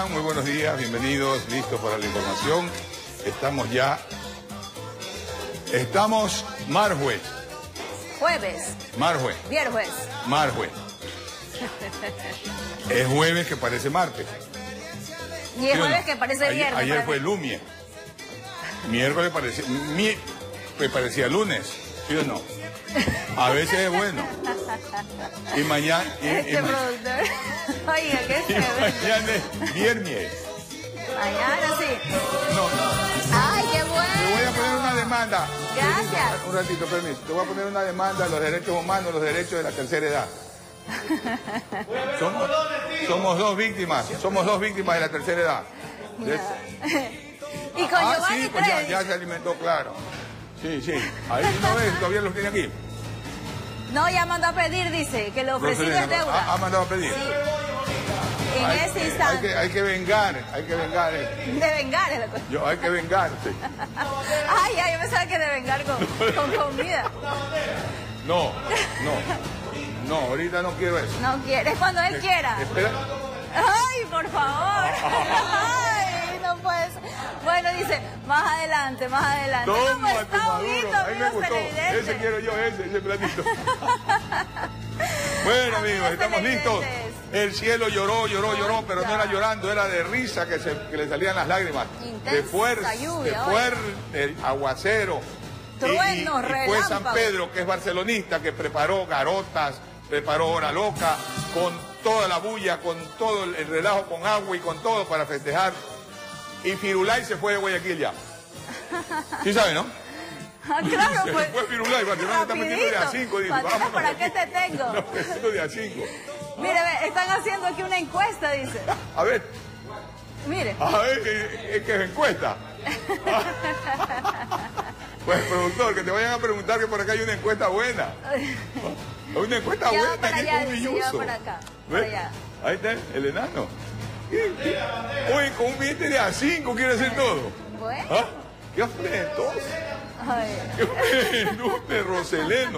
están? Muy buenos días, bienvenidos, listos para la información. Estamos marjuez. Jueves. Marjuez. Viernes. Marjuez. Es jueves que parece martes. Y es jueves que parece viernes. Ayer fue lumie. Miércoles parecía lunes, ¿sí o no? A veces es bueno. Y mañana... productor. Oiga, qué chévere. Mañana es viernes. Mañana sí. No. Ay, qué bueno. Te voy a poner una demanda. Gracias. Un ratito, permiso. Te voy a poner una demanda a los derechos humanos, los derechos de la tercera edad. Somos dos víctimas de la tercera edad. Y con Giovanni sí, pues Trevi. ya se alimentó, claro. Sí. Ahí no ves, todavía los tiene aquí. No, ya mandó a pedir, dice, que lo ofrecido es deuda. Ha mandado a pedir. Sí. En ese instante. Hay que vengar. De vengar es la cosa. Hay que vengarse. Ay, yo pensaba que de vengar con comida. No, ahorita no quiero eso. No quiere, es cuando él quiera. Espera. Ay, por favor. Ay, no puede ser. Bueno, dice, más adelante. Toma, ¿Cómo está, tu Maduro. Huguito, Ahí me amigos gustó. televidentes? Ese quiero yo, ese platito. Bueno, amigos, estamos listos. El cielo lloró, pero no era llorando, era de risa que le salían las lágrimas. Intensa de fuerte el aguacero. Truenos, y fue San Pedro, que es barcelonista, que preparó garotas, preparó hora loca, con toda la bulla, con todo el relajo, con agua y con todo para festejar. Y Firulay se fue de Guayaquil ya. ¿Sí sabe, no? Ah, claro, pues. Se fue Firulay, Barcelona está metiendo de a 5. Dice, vamos, ¿para qué te tengo? No, metiendo de a 5. Mire, están haciendo aquí una encuesta, dice. A ver. Mire. A ver, es que es encuesta. Pues, productor, que te vayan a preguntar que por acá hay una encuesta buena. Una encuesta ya buena, para que allá, es un billuso. para acá, ¿Ves? para allá. Ahí está el enano. Oye, con un billete de a 5 quiere hacer todo. Bueno. ¿Ah? ¿Qué afrentoso? Ay. ¡Qué afrentoso, Roseleno!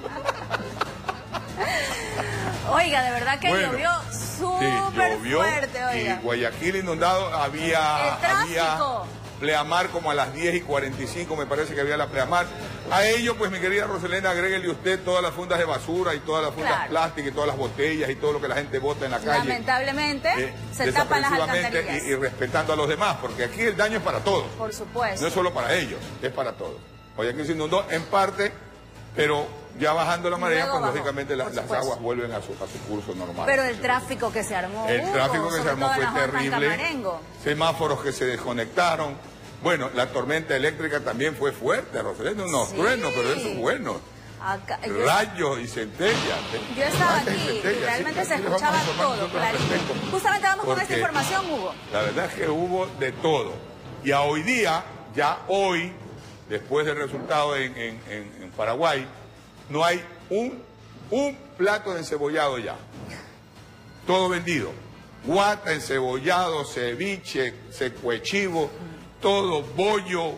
Oiga, de verdad que llovió súper fuerte, oiga. Y Guayaquil inundado, había pleamar como a las 10:45, me parece que había la pleamar. A ello, pues, mi querida Roselena, agréguele usted todas las fundas de basura y todas las fundas plásticas y todas las botellas y todo lo que la gente bota en la calle. Lamentablemente, se tapan las alcantarillas. Y respetando a los demás, porque aquí el daño es para todos. Por supuesto. No es solo para ellos, es para todos. Guayaquil se inundó en parte, pero ya bajando la marea, pues lógicamente las aguas vuelven a su curso normal. Pero el tráfico que se armó. El tráfico que se armó fue terrible. Semáforos que se desconectaron. Bueno, la tormenta eléctrica también fue fuerte, Roselena, unos truenos, pero eso es bueno. Rayos y centellas. Yo estaba aquí y realmente se escuchaba todo, clarito. Justamente vamos con esta información, Hugo. La verdad es que hubo de todo. Y a hoy día, ya hoy, después del resultado en Paraguay, no hay un plato de encebollado ya. Todo vendido. Guata, encebollado, ceviche, secuechivo, todo, bollo,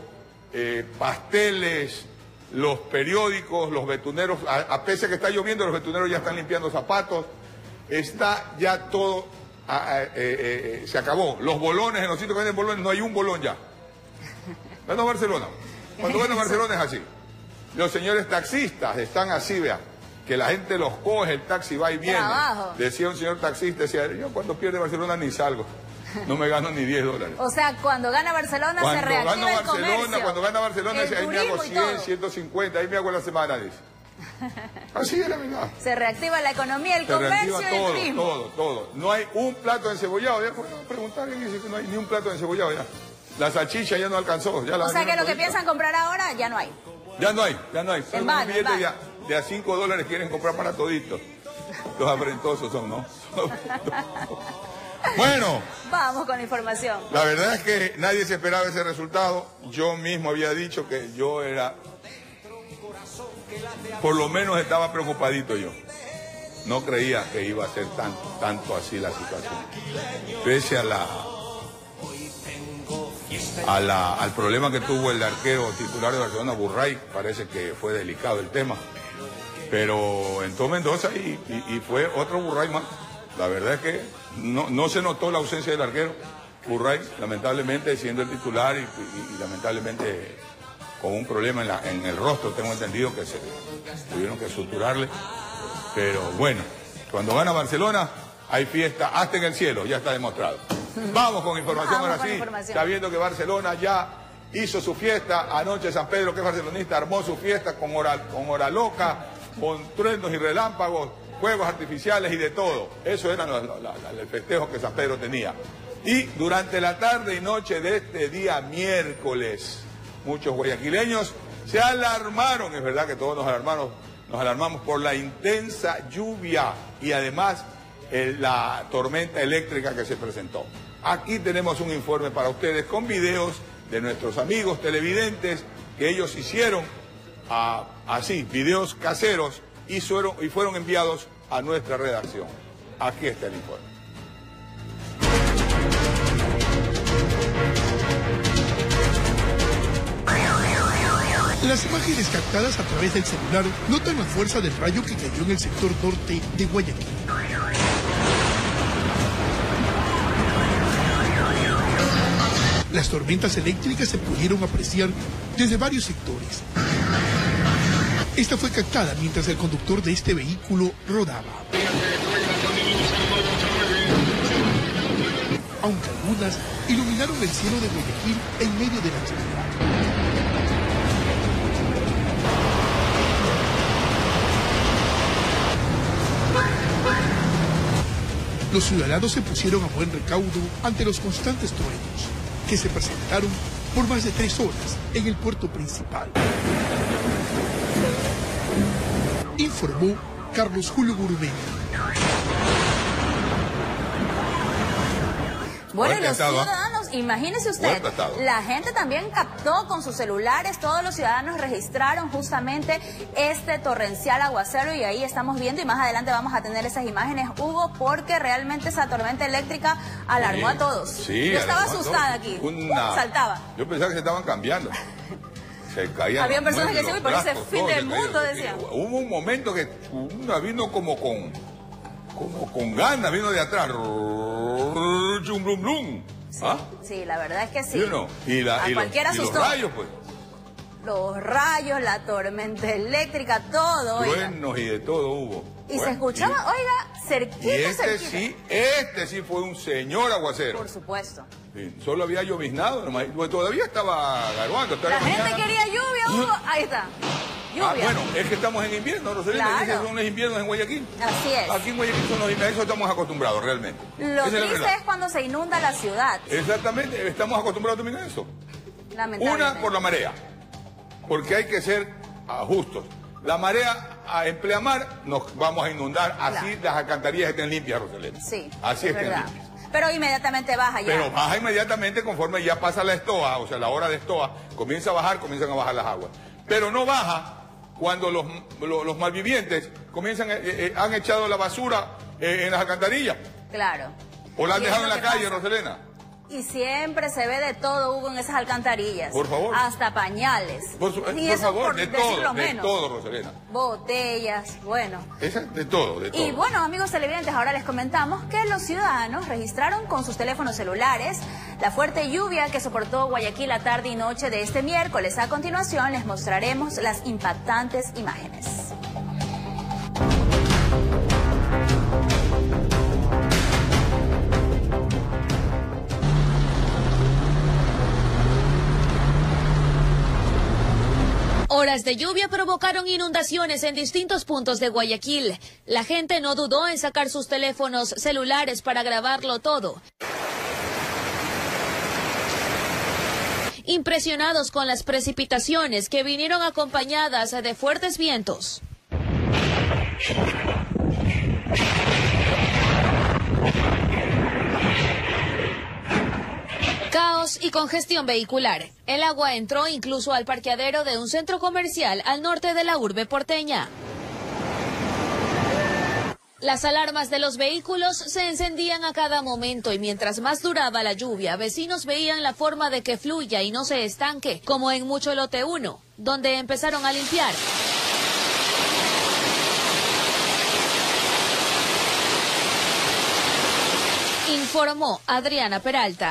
pasteles, los periódicos, los betuneros, a pesar que está lloviendo, los betuneros ya están limpiando zapatos. Está ya todo, se acabó. Los bolones, en los sitios que venden bolones, no hay un bolón ya. Van a Barcelona. Cuando van a Barcelona es así. Los señores taxistas están así, vean, que la gente los coge, el taxi va y viene. Decía un señor taxista, decía, yo cuando pierde Barcelona ni salgo, no me gano ni $10. O sea, cuando gana Barcelona se reactiva el comercio. Cuando gana Barcelona, ahí me hago 100, 150, ahí me hago la semana, dice. Así es la verdad. Se reactiva la economía, el comercio y el turismo. Todo. No hay un plato de encebollado. Ya puedo preguntar, y dice que no hay ni un plato de encebollado ya. La salchicha ya no alcanzó. Ya o sea que lo que piensan comprar ahora ya no hay. Ya no hay. Son unos billetes de a $5 quieren comprar para toditos. Los afrentosos son, ¿no? Bueno. Vamos con la información. La verdad es que nadie se esperaba ese resultado. Yo mismo había dicho que yo era... Por lo menos estaba preocupadito yo. No creía que iba a ser tanto así la situación. Pese al problema que tuvo el arquero titular de Barcelona, Burray, parece que fue delicado el tema. Pero entró Mendoza y fue otro Burray más. La verdad es que no se notó la ausencia del arquero. Burray, lamentablemente, siendo el titular y lamentablemente con un problema en el rostro, tengo entendido que se tuvieron que suturarle. Pero bueno, cuando gana Barcelona, hay fiesta hasta en el cielo, ya está demostrado. Vamos con información ahora sí. Está viendo que Barcelona ya hizo su fiesta. Anoche San Pedro, que es barcelonista, armó su fiesta con hora loca, con truenos y relámpagos, fuegos artificiales y de todo. Eso era el festejo que San Pedro tenía. Y durante la tarde y noche de este día miércoles, muchos guayaquileños se alarmaron. Es verdad que todos nos alarmamos por la intensa lluvia y además la tormenta eléctrica que se presentó. Aquí tenemos un informe para ustedes con videos de nuestros amigos televidentes que ellos hicieron así, videos caseros y fueron enviados a nuestra redacción. Aquí está el informe. Las imágenes captadas a través del celular notan la fuerza del rayo que cayó en el sector norte de Guayaquil. Las tormentas eléctricas se pudieron apreciar desde varios sectores. Esta fue captada mientras el conductor de este vehículo rodaba. Aunque algunas iluminaron el cielo de Guayaquil en medio de la lluvia. Los ciudadanos se pusieron a buen recaudo ante los constantes truenos que se presentaron por más de 3 horas en el puerto principal. Informó Carlos Julio Gurmeño. Bueno, los ciudadanos, imagínese usted, la gente también captó con sus celulares, todos los ciudadanos registraron justamente este torrencial aguacero y ahí estamos viendo y más adelante vamos a tener esas imágenes, Hugo, porque realmente esa tormenta eléctrica alarmó a todos. Sí, yo estaba asustada aquí, saltaba. Yo pensaba que se estaban cambiando. Se caían. Habían personas que decían, por ese fin del mundo, decían. Hubo un momento que una vino como con ganas, vino de atrás. Chum, blum, blum. Sí, sí, la verdad es que sí. Cualquiera asustó. Los rayos, pues. Los rayos, la tormenta eléctrica, todo. Truenos y de todo hubo. Y se escuchaba, oiga, cerquita, y este sí fue un señor aguacero. Por supuesto. Sí, solo había lloviznado, todavía estaba garuando. La gente quería lluvia, Hugo. Ahí está. Lluvia. Bueno, es que estamos en invierno, Rosalina, claro. Son los inviernos en Guayaquil. Así es. Aquí en Guayaquil son los inviernos, a eso estamos acostumbrados realmente. Lo triste es cuando se inunda la ciudad. Exactamente, estamos acostumbrados también a eso. Lamentablemente. Una, por la marea, porque hay que ser justos. La marea en pleamar nos vamos a inundar, así las alcantarillas estén limpias, Rosalina. Sí, así estén limpias. Pero inmediatamente baja ya. Pero baja inmediatamente conforme ya pasa la estoa, o sea, la hora de estoa, comienzan a bajar las aguas. Pero no baja cuando los malvivientes han echado la basura en las alcantarillas. Claro. O la han dejado en la calle, Rosalena. Y siempre se ve de todo, Hugo, en esas alcantarillas. Por favor. Hasta pañales. Por favor, de todo, Rosalena. Botellas, bueno. De todo. Y bueno, amigos televidentes, ahora les comentamos que los ciudadanos registraron con sus teléfonos celulares la fuerte lluvia que soportó Guayaquil la tarde y noche de este miércoles. A continuación les mostraremos las impactantes imágenes. Horas de lluvia provocaron inundaciones en distintos puntos de Guayaquil. La gente no dudó en sacar sus teléfonos celulares para grabarlo todo. Impresionados con las precipitaciones que vinieron acompañadas de fuertes vientos. Caos y congestión vehicular. El agua entró incluso al parqueadero de un centro comercial al norte de la urbe porteña. Las alarmas de los vehículos se encendían a cada momento y mientras más duraba la lluvia, vecinos veían la forma de que fluya y no se estanque, como en Mucho Lote 1, donde empezaron a limpiar. informó Adriana Peralta.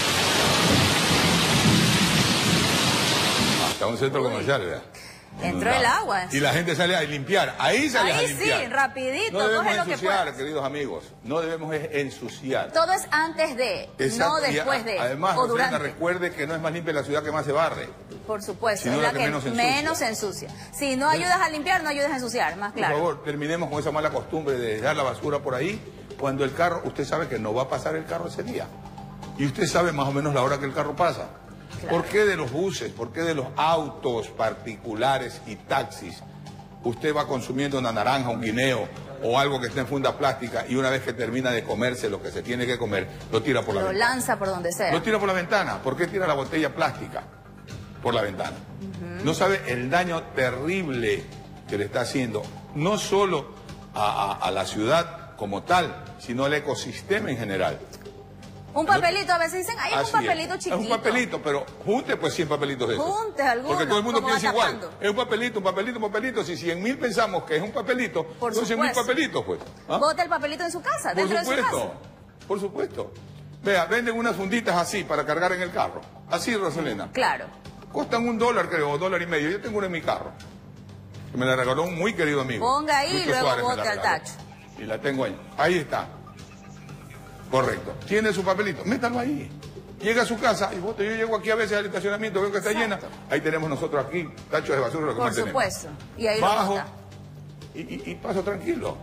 Hasta un centro comercial, ¿verdad? Entró el agua. Y la gente sale a limpiar. Ahí sale a limpiar. Sí, rapidito. No debemos coge ensuciar, lo que queridos amigos. No debemos ensuciar. Todo es antes de, no después de. Además, o durante. recuerde que no es más limpia la ciudad que más se barre. Por supuesto, Sino es la que que menos ensucia. Si no ayudas a limpiar, no ayudas a ensuciar, más claro. Por favor, terminemos con esa mala costumbre de dejar la basura por ahí, cuando el carro, usted sabe que no va a pasar el carro ese día. Y usted sabe más o menos la hora que el carro pasa. Claro. ¿Por qué de los buses, por qué de los autos particulares y taxis usted va consumiendo una naranja, un guineo o algo que esté en funda plástica y una vez que termina de comerse lo que se tiene que comer, lo tira por la ventana? Lo lanza por donde sea. Lo tira por la ventana. ¿Por qué tira la botella plástica por la ventana? No sabe el daño terrible que le está haciendo, no solo a la ciudad como tal, sino al ecosistema en general. Un papelito, a veces dicen, ay, es un papelito chiquito. Es un papelito, pero junte pues 100 papelitos de esos. Junte algunos. Porque todo el mundo piensa igual. Es un papelito, un papelito, un papelito. Si 100.000 pensamos que es un papelito, son 100.000 papelitos, pues. ¿Ah? Bote el papelito en su casa, dentro de su casa. Por supuesto. Vea, venden unas funditas así para cargar en el carro. Así, Roselena. Claro. Costan $1, creo, o $1.50. Yo tengo una en mi carro. Que me la regaló un muy querido amigo. Ponga ahí y luego bote al tacho. Y la tengo ahí. Ahí está. Correcto. Tiene su papelito, métalo ahí. Llega a su casa y vote. Yo llego aquí a veces al estacionamiento, veo que está llena. Ahí tenemos nosotros aquí tachos de basura, lo que por más tenemos. Por supuesto. Y ahí bajo lo bota. Y paso tranquilo.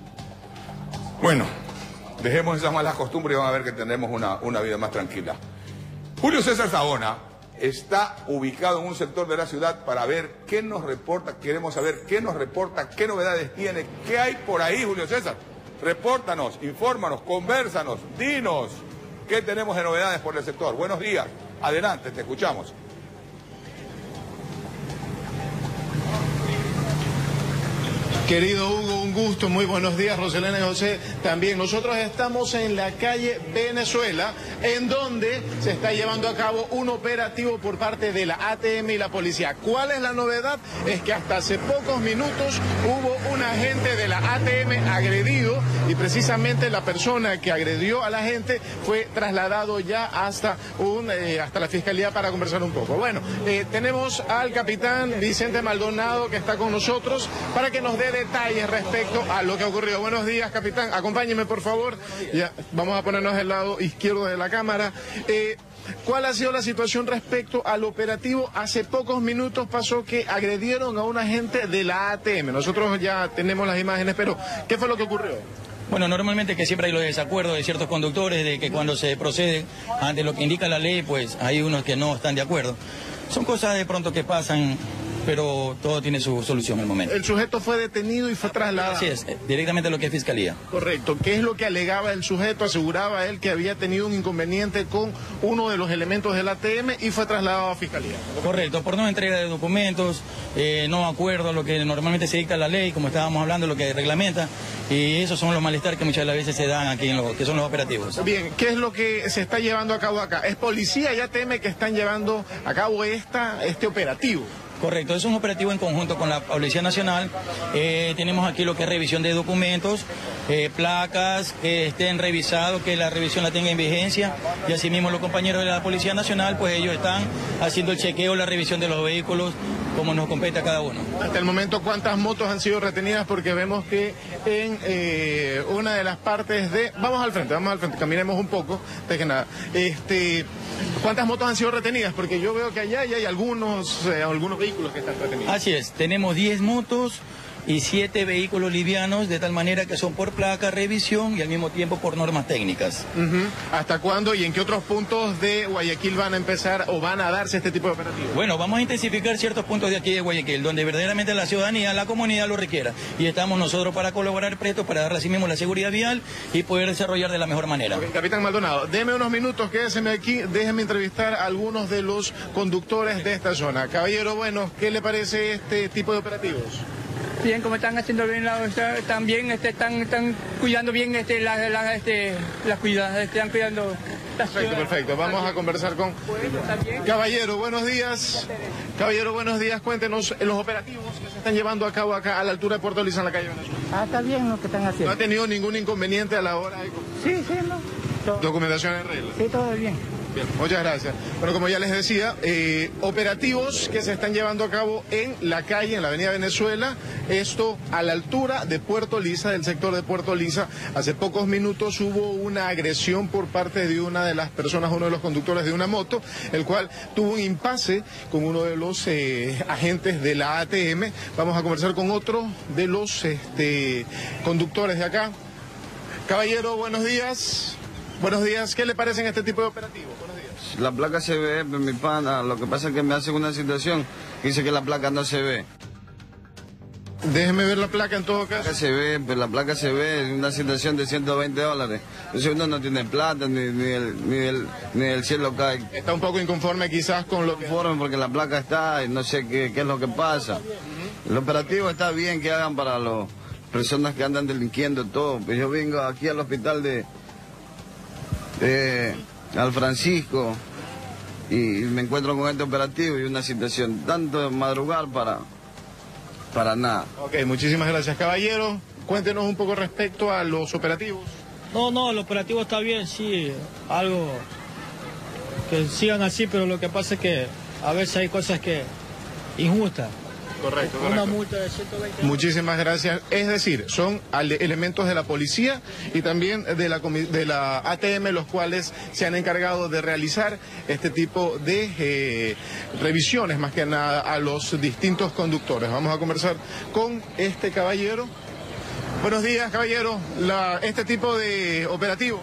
Bueno, dejemos esas malas costumbres y van a ver que tendremos una vida más tranquila. Julio César Saona está ubicado en un sector de la ciudad para ver qué nos reporta. Queremos saber qué nos reporta, qué novedades tiene, qué hay por ahí, Julio César. Repórtanos, infórmanos, convérsanos, dinos qué tenemos de novedades por el sector. Buenos días, adelante, te escuchamos. Querido Hugo, un gusto, muy buenos días, Roselena y José. También nosotros estamos en la calle Venezuela, en donde se está llevando a cabo un operativo por parte de la ATM y la policía. ¿Cuál es la novedad? Es que hasta hace pocos minutos hubo un agente de la ATM agredido y precisamente la persona que agredió a la gente fue trasladado ya hasta la fiscalía para conversar un poco. Bueno, tenemos al capitán Vicente Maldonado que está con nosotros para que nos dé detalles respecto a lo que ha ocurrido. Buenos días, capitán. Acompáñeme, por favor. Ya, vamos a ponernos del lado izquierdo de la cámara. ¿Cuál ha sido la situación respecto al operativo? Hace pocos minutos pasó que agredieron a un agente de la ATM. Nosotros ya tenemos las imágenes, pero ¿qué fue lo que ocurrió? Bueno, normalmente que siempre hay los desacuerdos de ciertos conductores, de que cuando se procede ante lo que indica la ley, pues hay unos que no están de acuerdo. Son cosas de pronto que pasan, pero todo tiene su solución en el momento. El sujeto fue detenido y fue trasladado. Así es, directamente a lo que es Fiscalía. Correcto. ¿Qué es lo que alegaba el sujeto? Aseguraba él que había tenido un inconveniente con uno de los elementos del ATM y fue trasladado a Fiscalía. Correcto, por no entrega de documentos, no acuerdo a lo que normalmente se dicta la ley, como estábamos hablando, lo que reglamenta, y esos son los malestares que muchas de las veces se dan aquí en lo que son los operativos. Bien, ¿qué es lo que se está llevando a cabo acá? ¿Es policía y ATM que están llevando a cabo este operativo? Correcto, es un operativo en conjunto con la Policía Nacional. Tenemos aquí lo que es revisión de documentos, placas que estén revisados, que la revisión la tenga en vigencia, y asimismo los compañeros de la Policía Nacional, pues ellos están haciendo el chequeo, la revisión de los vehículos, como nos compete a cada uno. Hasta el momento, ¿cuántas motos han sido retenidas? Porque vemos que en una de las partes de... Vamos al frente, caminemos un poco, de que nada. ¿Cuántas motos han sido retenidas? Porque yo veo que allá ya hay algunos vehículos que están retenidos. Así es, tenemos 10 motos y 7 vehículos livianos, de tal manera que son por placa, revisión y al mismo tiempo por normas técnicas. ¿Hasta cuándo y en qué otros puntos de Guayaquil van a empezar o van a darse este tipo de operativos? Bueno, vamos a intensificar ciertos puntos de aquí de Guayaquil, donde verdaderamente la ciudadanía, la comunidad lo requiera. Y estamos nosotros para colaborar prestos, para darle así mismo la seguridad vial y poder desarrollar de la mejor manera. Okay, capitán Maldonado, deme unos minutos, quédeseme aquí, déjeme entrevistar a algunos de los conductores de esta zona. Caballero, bueno, ¿qué le parece este tipo de operativos? Bien, como están haciendo bien, también están cuidando bien las cuidadas, están cuidando las ciudades. Perfecto. Vamos a conversar con... Caballero, buenos días. Caballero, buenos días. Cuéntenos los operativos que se están llevando a cabo acá a la altura de Puerto Luis en la calle Venezuela. Está bien lo que están haciendo. ¿No ha tenido ningún inconveniente a la hora de... Sí, no. ¿Documentación en regla? Sí, todo bien. Bien, muchas gracias. Bueno, como ya les decía, operativos que se están llevando a cabo en la calle, en la avenida Venezuela, esto a la altura de Puerto Lisa, del sector de Puerto Lisa. Hace pocos minutos hubo una agresión por parte de una de las personas, uno de los conductores de una moto, el cual tuvo un impasse con uno de los agentes de la ATM. Vamos a conversar con otro de los conductores de acá. Caballero, buenos días. Buenos días. ¿Qué le parecen este tipo de operativos? Buenos días. La placa se ve, mi pana. Lo que pasa es que me hacen una situación que dice que la placa no se ve. Déjeme ver la placa en todo caso. La placa se ve en una situación de $120. Entonces uno no tiene plata, ni el cielo cae. Está un poco inconforme quizás con lo que... Inconforme porque la placa está y no sé qué es lo que pasa. El operativo está bien que hagan para las personas que andan delinquiendo todo. Pues yo vengo aquí al hospital al Francisco y me encuentro con este operativo y una situación tanto de madrugar para nada. Ok, muchísimas gracias, caballero. Cuéntenos un poco respecto a los operativos. No, el operativo está bien, sí, algo que sigan así, pero lo que pasa es que a veces hay cosas que injustas. Correcto. Una multa de 120. Muchísimas gracias. Es decir, son elementos de la policía y también de la ATM, los cuales se han encargado de realizar este tipo de revisiones, más que nada, a los distintos conductores. Vamos a conversar con este caballero. Buenos días, caballero. Este tipo de operativos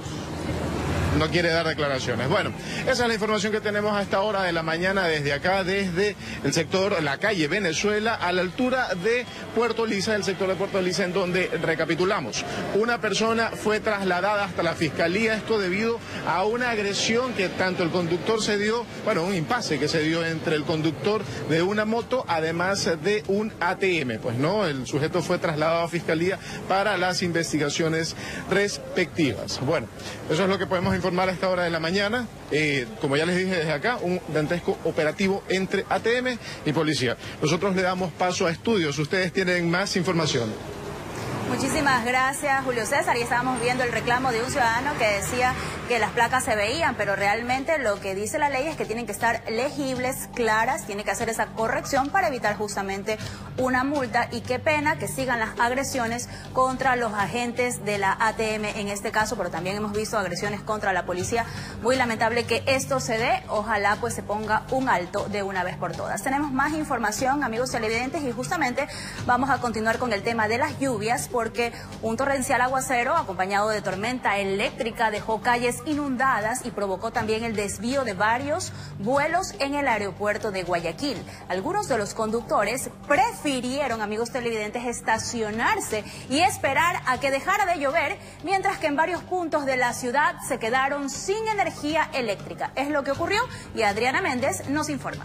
no quiere dar declaraciones. Bueno, esa es la información que tenemos a esta hora de la mañana desde acá, desde el sector, la calle Venezuela, a la altura de Puerto Lisa, el sector de Puerto Lisa, en donde, recapitulamos, una persona fue trasladada hasta la fiscalía, esto debido a una agresión que tanto el conductor se dio, bueno, un impasse que se dio entre el conductor de una moto, además de un ATM. Pues no, el sujeto fue trasladado a fiscalía para las investigaciones respectivas. Bueno, eso es lo que podemos informar a esta hora de la mañana. Como ya les dije desde acá, un dantesco operativo entre ATM y policía. Nosotros le damos paso a estudios. Ustedes tienen más información. Muchísimas gracias, Julio César. Y estábamos viendo el reclamo de un ciudadano que decía que las placas se veían, pero realmente lo que dice la ley es que tienen que estar legibles, claras, tiene que hacer esa corrección para evitar justamente una multa. Y qué pena que sigan las agresiones contra los agentes de la ATM en este caso, pero también hemos visto agresiones contra la policía. Muy lamentable que esto se dé. Ojalá pues se ponga un alto de una vez por todas. Tenemos más información, amigos televidentes, y justamente vamos a continuar con el tema de las lluvias, porque un torrencial aguacero acompañado de tormenta eléctrica dejó calles inundadas y provocó también el desvío de varios vuelos en el aeropuerto de Guayaquil. Algunos de los conductores prefirieron, amigos televidentes, estacionarse y esperar a que dejara de llover, mientras que en varios puntos de la ciudad se quedaron sin energía eléctrica. Es lo que ocurrió y Adriana Méndez nos informa.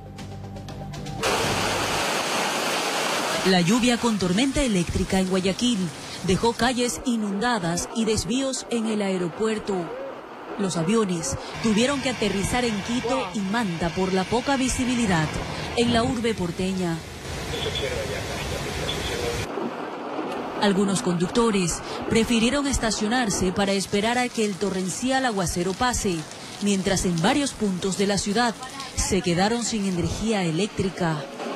La lluvia con tormenta eléctrica en Guayaquil dejó calles inundadas y desvíos en el aeropuerto. Los aviones tuvieron que aterrizar en Quito y Manta por la poca visibilidad en la urbe porteña. Algunos conductores prefirieron estacionarse para esperar a que el torrencial aguacero pase, mientras en varios puntos de la ciudad se quedaron sin energía eléctrica.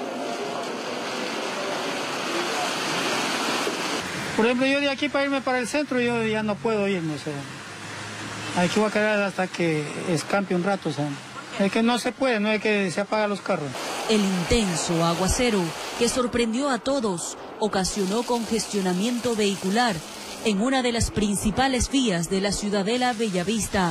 Por ejemplo, yo de aquí para irme para el centro, yo ya no puedo irme, o sea, aquí voy a quedar hasta que escampe un rato, o sea, es que no se puede, no es que se apagan los carros. El intenso aguacero, que sorprendió a todos, ocasionó congestionamiento vehicular en una de las principales vías de la ciudadela Bellavista.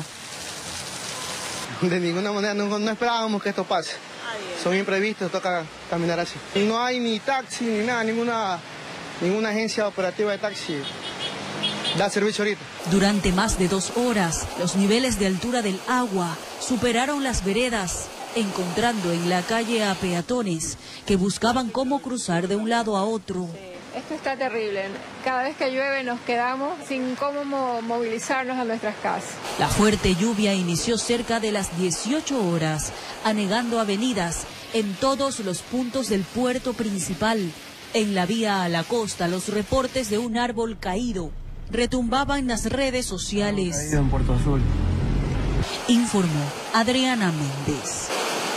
De ninguna manera, no esperábamos que esto pase. Son imprevistos, toca caminar así. Y no hay ni taxi ni nada, ninguna agencia operativa de taxi da servicio ahorita. Durante más de 2 horas, los niveles de altura del agua superaron las veredas, encontrando en la calle a peatones que buscaban cómo cruzar de un lado a otro. Esto está terrible. Cada vez que llueve nos quedamos sin cómo movilizarnos a nuestras casas. La fuerte lluvia inició cerca de las 18 horas, anegando avenidas en todos los puntos del puerto principal. En la vía a la costa, los reportes de un árbol caído retumbaba en las redes sociales. En Puerto Azul. Informó Adriana Méndez.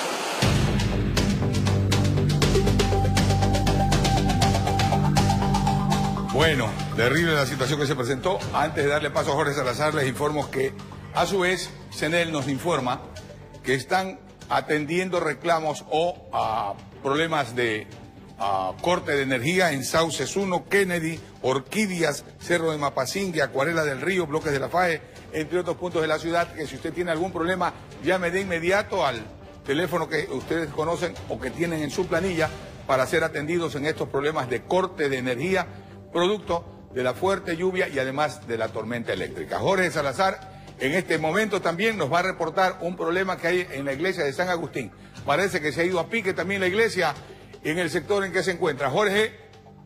Bueno, terrible la situación que se presentó. Antes de darle paso a Jorge Salazar, les informo que, a su vez, CNEL nos informa que están atendiendo reclamos o problemas de corte de energía en Sauces 1, Kennedy, Orquídeas, Cerro de Mapasingue, Acuarela del Río, Bloques de la FAE, entre otros puntos de la ciudad. Que si usted tiene algún problema, llame de inmediato al teléfono que ustedes conocen o que tienen en su planilla para ser atendidos en estos problemas de corte de energía, producto de la fuerte lluvia y además de la tormenta eléctrica. Jorge Salazar en este momento también nos va a reportar un problema que hay en la iglesia de San Agustín. Parece que se ha ido a pique también la iglesia en el sector en que se encuentra. Jorge,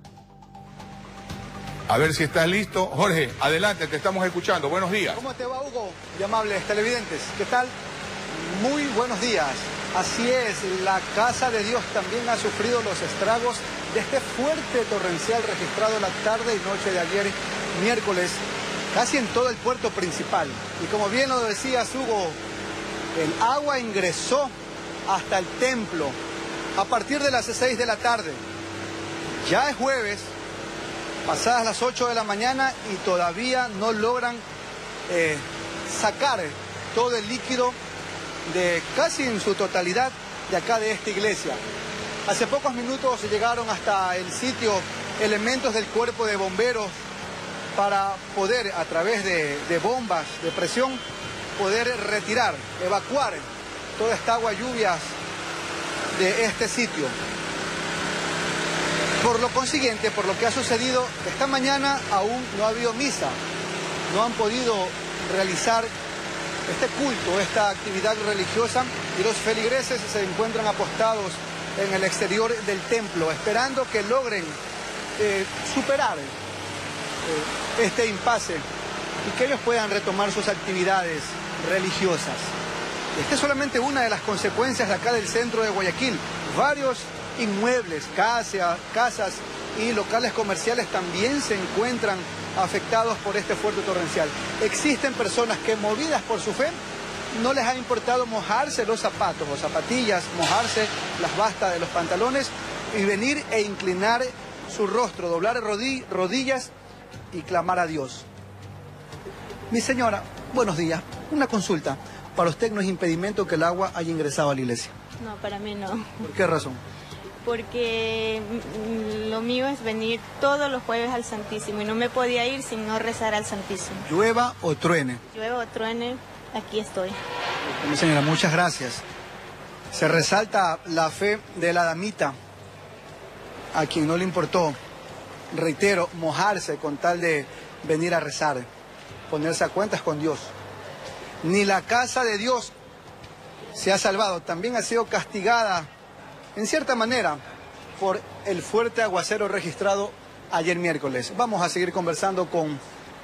a ver si estás listo. Jorge, adelante, te estamos escuchando. Buenos días. ¿Cómo te va, Hugo? Y amables televidentes, ¿qué tal? Muy buenos días. Así es, la Casa de Dios también ha sufrido los estragos de este fuerte torrencial registrado la tarde y noche de ayer, miércoles, casi en todo el puerto principal. Y como bien lo decías, Hugo, el agua ingresó hasta el templo a partir de las 6 de la tarde. Ya es jueves, pasadas las 8 de la mañana y todavía no logran sacar todo el líquido de casi en su totalidad de acá de esta iglesia. Hace pocos minutos llegaron hasta el sitio elementos del cuerpo de bomberos para poder, a través de bombas de presión, poder retirar, evacuar toda esta agua lluvias de este sitio. Por lo consiguiente, por lo que ha sucedido, esta mañana aún no ha habido misa, no han podido realizar este culto, esta actividad religiosa, y los feligreses se encuentran apostados en el exterior del templo, esperando que logren superar este impasse y que ellos puedan retomar sus actividades religiosas. Esta es solamente una de las consecuencias de acá del centro de Guayaquil. Varios inmuebles, casas y locales comerciales también se encuentran afectados por este fuerte torrencial. Existen personas que, movidas por su fe, no les ha importado mojarse los zapatos o zapatillas, mojarse las bastas de los pantalones y venir e inclinar su rostro, doblar rodillas y clamar a Dios. Mi señora, buenos días. Una consulta. ¿Para usted no es impedimento que el agua haya ingresado a la iglesia? No, para mí no. ¿Por qué razón? Porque lo mío es venir todos los jueves al Santísimo y no me podía ir sin no rezar al Santísimo. Llueva o truene. Llueva o truene, aquí estoy. Mi señora, muchas gracias. Se resalta la fe de la damita, a quien no le importó, reitero, mojarse con tal de venir a rezar, ponerse a cuentas con Dios. Ni la casa de Dios se ha salvado, también ha sido castigada en cierta manera por el fuerte aguacero registrado ayer miércoles. Vamos a seguir conversando con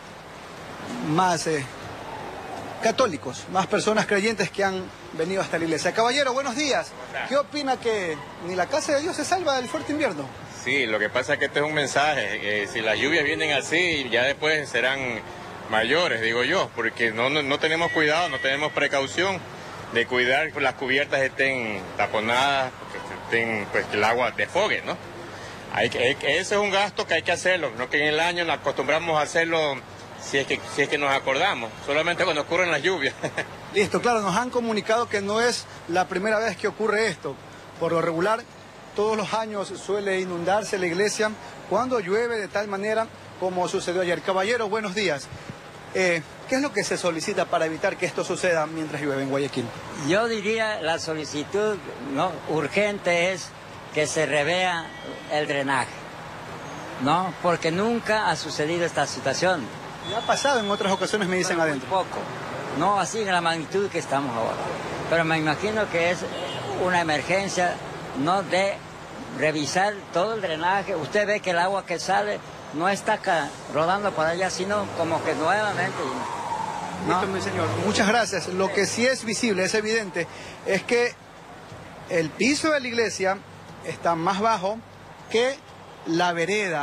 más católicos, más personas creyentes que han venido hasta la iglesia. Caballero, buenos días. ¿Qué opina que ni la casa de Dios se salva del fuerte invierno? Sí, lo que pasa es que este es un mensaje, si las lluvias vienen así, ya después serán mayores, digo yo, porque no tenemos cuidado, no tenemos precaución de cuidar que las cubiertas estén taponadas, pues, que el agua desfogue, ¿no? Ese es un gasto que hay que hacerlo, no que en el año nos acostumbramos a hacerlo si es que nos acordamos, solamente cuando ocurren las lluvias. Listo, claro, nos han comunicado que no es la primera vez que ocurre esto. Por lo regular, todos los años suele inundarse la iglesia cuando llueve de tal manera como sucedió ayer. Caballero, buenos días. ¿Qué es lo que se solicita para evitar que esto suceda mientras llueve en Guayaquil? Yo diría la solicitud urgente es que se revea el drenaje, ¿no? Porque nunca ha sucedido esta situación. ¿Y ha pasado en otras ocasiones, me dicen adentro? Poco, no así en la magnitud que estamos ahora. Pero me imagino que es una emergencia, ¿no?, de revisar todo el drenaje. Usted ve que el agua que sale no está acá rodando por allá, sino como que nuevamente. ¿No? Listo, mi señor. Muchas gracias. Lo que sí es visible, es evidente, es que el piso de la iglesia está más bajo que la vereda,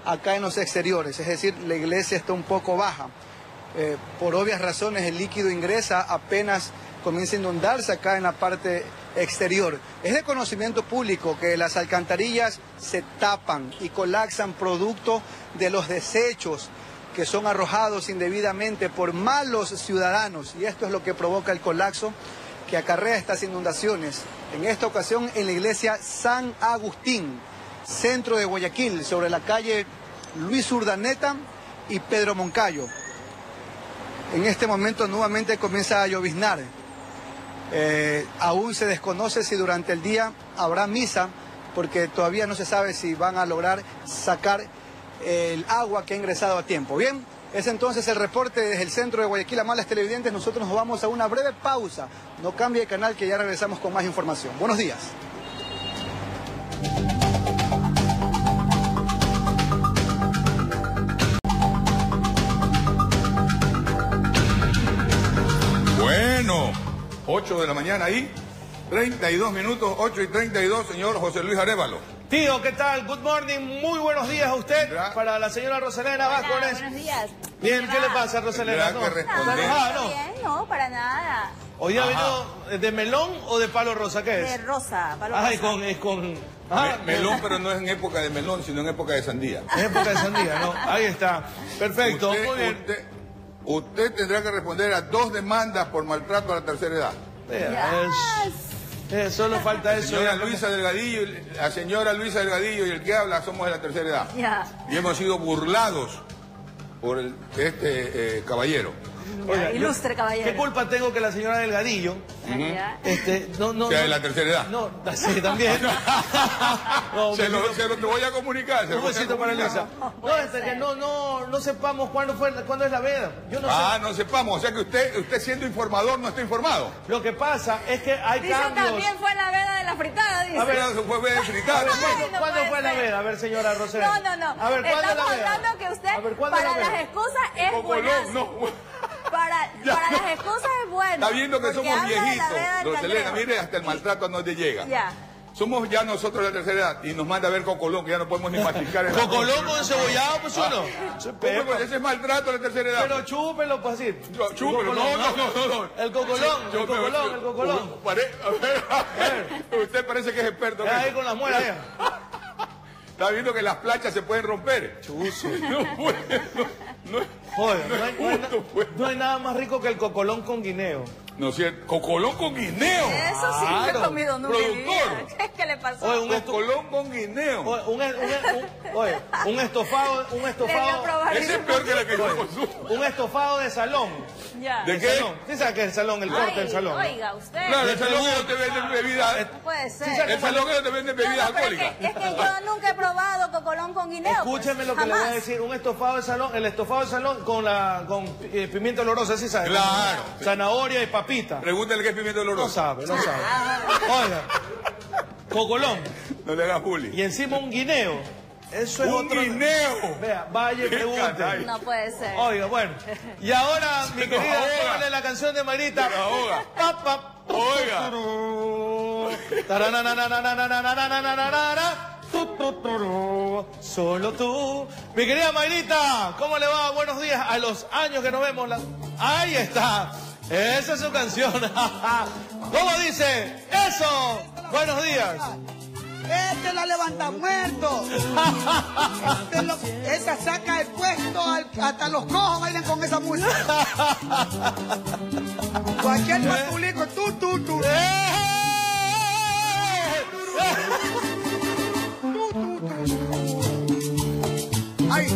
acá en los exteriores, es decir, la iglesia está un poco baja. Por obvias razones el líquido ingresa apenas comienza a inundarse acá en la parte exterior. Es de conocimiento público que las alcantarillas se tapan y colapsan producto de los desechos que son arrojados indebidamente por malos ciudadanos, y esto es lo que provoca el colapso que acarrea estas inundaciones. En esta ocasión en la iglesia San Agustín, centro de Guayaquil, sobre la calle Luis Urdaneta y Pedro Moncayo. En este momento nuevamente comienza a lloviznar. Aún se desconoce si durante el día habrá misa, porque todavía no se sabe si van a lograr sacar el agua que ha ingresado a tiempo. Bien, es entonces el reporte desde el centro de Guayaquil. Amables televidentes, nosotros nos vamos a una breve pausa. No cambie de canal, que ya regresamos con más información. Buenos días. Bueno, 8 de la mañana ahí, 32 minutos, 8:32, señor José Luis Arévalo. Tío, ¿qué tal? Good morning, muy buenos días a usted. Para la señora Rosalena Vázquez. Buenos días. Bien, ¿qué le pasa, Rosalena? No, Bien, no, para nada. ¿Hoy ha venido de melón o de palo rosa? ¿Qué es? De rosa, palo Ay, rosa. Melón, pero no es en época de melón, sino en época de sandía. En época de sandía, ¿no? Ahí está. Perfecto, muy bien. Usted tendrá que responder a 2 demandas por maltrato a la tercera edad. Solo falta eso. La señora Luisa Delgadillo y el que habla somos de la tercera edad. Y hemos sido burlados por este caballero. Oiga, ilustre caballero. ¿Qué culpa tengo que la señora Delgadillo sea de la tercera edad? No, sí, también. Se lo te voy a comunicar. Un besito para Elisa. No sepamos cuándo es la veda. Yo no sé. No sepamos. O sea que usted siendo informador no está informado. Lo que pasa es que hay cambios. También fue la veda de la fritada, dice. A ver, fue veda de fritada. ¿Cuándo fue la veda? A ver, señora Rosalena. No. A ver, ¿cuándo es la veda? Estamos hablando que usted, para las excusas es buenazo. Para las excusas es bueno. Está viendo que somos viejitos. Rosalena, mire, hasta el maltrato no te llega. Somos ya nosotros de la tercera edad y nos manda a ver cocolón, que ya no podemos ni masticar. ¿Cocolón con cebollado, pues uno? Ese es maltrato de la tercera edad. Pero chúpelo, pues así. Chúpelo, no. El cocolón. A ver, usted parece que es experto. Ahí con las muelas, Está viendo que las planchas se pueden romper. Chuzo. No hay nada más rico que el cocolón con guineo. No es cierto. ¿Cocolón con guineo? Eso sí lo he comido nunca. Productor. ¿Qué le pasó? Cocolón con guineo. Un estofado. Ese es peor que la que yo consumo. Un estofado de salón. ¿De qué? ¿Sí sabe qué es el salón? El corte del salón. Oiga, usted. Claro, el salón no te venden bebidas. No puede ser. El salón no te venden bebidas alcohólicas. Es que yo nunca he probado cocolón con guineo. Escúcheme lo que le voy a decir. Un estofado de salón, el estofado de salón con pimiento oloroso, ¿sí sabe? Claro. Zanahoria y papita. Pregúntale qué es pimiento oloroso. No sabe. Oiga, cocolón. No le hagas bullying. Y encima un guineo. Eso es ¡Un guineo! Vea, vaya y pregunte. No puede ser. Oiga, bueno. Y ahora, mi querida, póngale la canción de Marita. Oiga. Solo tú. Mi querida Mayrita, ¿cómo le va? Buenos días. A los años que nos vemos. Ahí está. Esa es su canción. ¿Cómo dice? Eso. Buenos días. Este la levanta muerto. Esa saca el puesto, hasta los cojos bailan con esa música. Cualquier público, tú. Ay.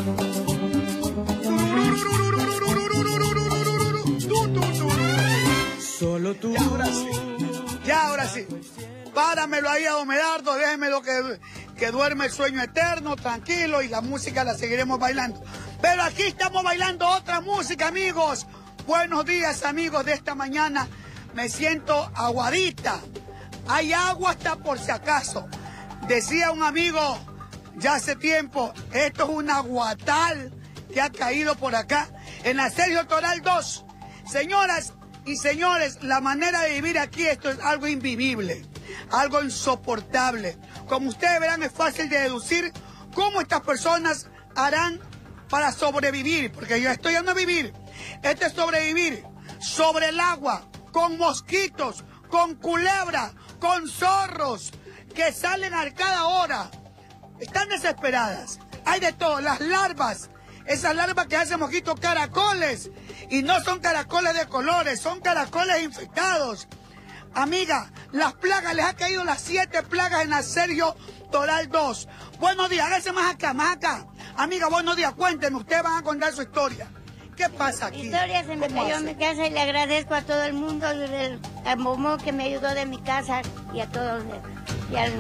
Solo tú. Ya ahora sí. Páramelo ahí a don Medardo, déjenmelo que duerme el sueño eterno, tranquilo, y la música la seguiremos bailando. Pero aquí estamos bailando otra música, amigos. Buenos días, amigos, de esta mañana. Me siento aguadita. Hay agua hasta por si acaso. Decía un amigo ya hace tiempo, esto es un aguatal que ha caído por acá en la Sergio Toral 2. Señoras y señores, la manera de vivir aquí, esto es algo invivible, algo insoportable. Como ustedes verán, es fácil de deducir cómo estas personas harán para sobrevivir? Porque yo estoy a no vivir. Este es sobrevivir sobre el agua, con mosquitos, con culebras, con zorros que salen a cada hora. Están desesperadas. Hay de todo, las larvas. Esas larvas que hacen mosquitos, caracoles. Y no son caracoles de colores, son caracoles infectados. Amiga, las plagas, les ha caído las 7 plagas en la Sergio Toral 2. Buenos días, hágase más acá, más acá. Amiga, buenos días, cuéntenme, ustedes van a contar su historia. ¿Qué pasa aquí? Historia, se me cayó en mi casa y le agradezco a todo el mundo, al Momo que me ayudó de mi casa y a todos. Y al...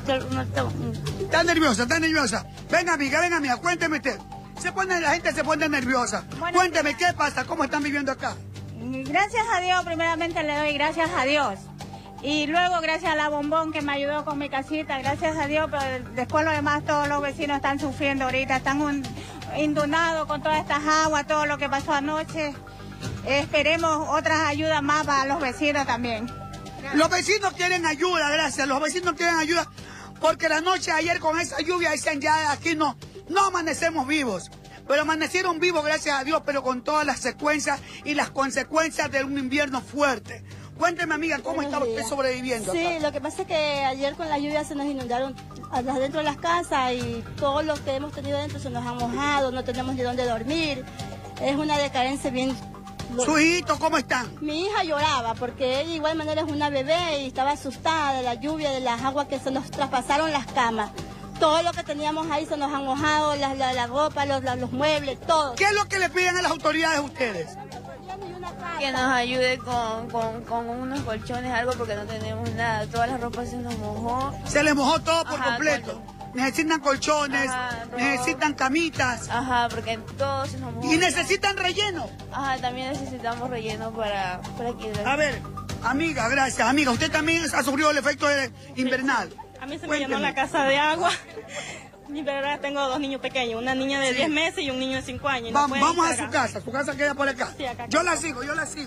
Está nerviosa, está nerviosa. Venga, amiga, cuénteme usted. La gente se pone nerviosa. Cuénteme, ¿qué pasa? ¿Cómo están viviendo acá? Gracias a Dios, primeramente le doy gracias a Dios. Y luego gracias a la Bombón que me ayudó con mi casita, gracias a Dios, pero después lo demás todos los vecinos están sufriendo ahorita, están inundados con todas estas aguas, todo lo que pasó anoche. Esperemos otras ayudas más para los vecinos también. Gracias. Los vecinos quieren ayuda, gracias, los vecinos quieren ayuda, porque la noche de ayer con esa lluvia decían ya aquí no amanecemos vivos. Pero amanecieron vivos, gracias a Dios, pero con todas las secuencias y las consecuencias de un invierno fuerte. Cuénteme, amiga, ¿cómo está usted sobreviviendo acá? Sí, lo que pasa es que ayer con la lluvia se nos inundaron adentro de las casas y todo lo que hemos tenido dentro se nos ha mojado, no tenemos ni dónde dormir. Es una decadencia bien... ¿Sus hijitos cómo están? Mi hija lloraba porque ella de igual manera es una bebé y estaba asustada de la lluvia, de las aguas que se nos traspasaron las camas. Todo lo que teníamos ahí se nos han mojado, la ropa, los muebles, todo. ¿Qué es lo que le piden a las autoridades a ustedes? Que nos ayude con unos colchones, algo, porque no tenemos nada. Todas las ropas se nos mojó. Se les mojó todo por completo. Necesitan colchones, necesitan camitas. Ajá, porque todo se nos mojó. ¿Y necesitan relleno? Ajá, también necesitamos relleno para que... A ver, amiga, gracias. Amiga, usted también ha sufrido el efecto invernal. A mí se me llenó la casa de agua. Pero ahora tengo 2 niños pequeños, una niña de 10 meses y un niño de 5 años. Vamos a su casa queda por acá. Sí, acá. Yo la sigo.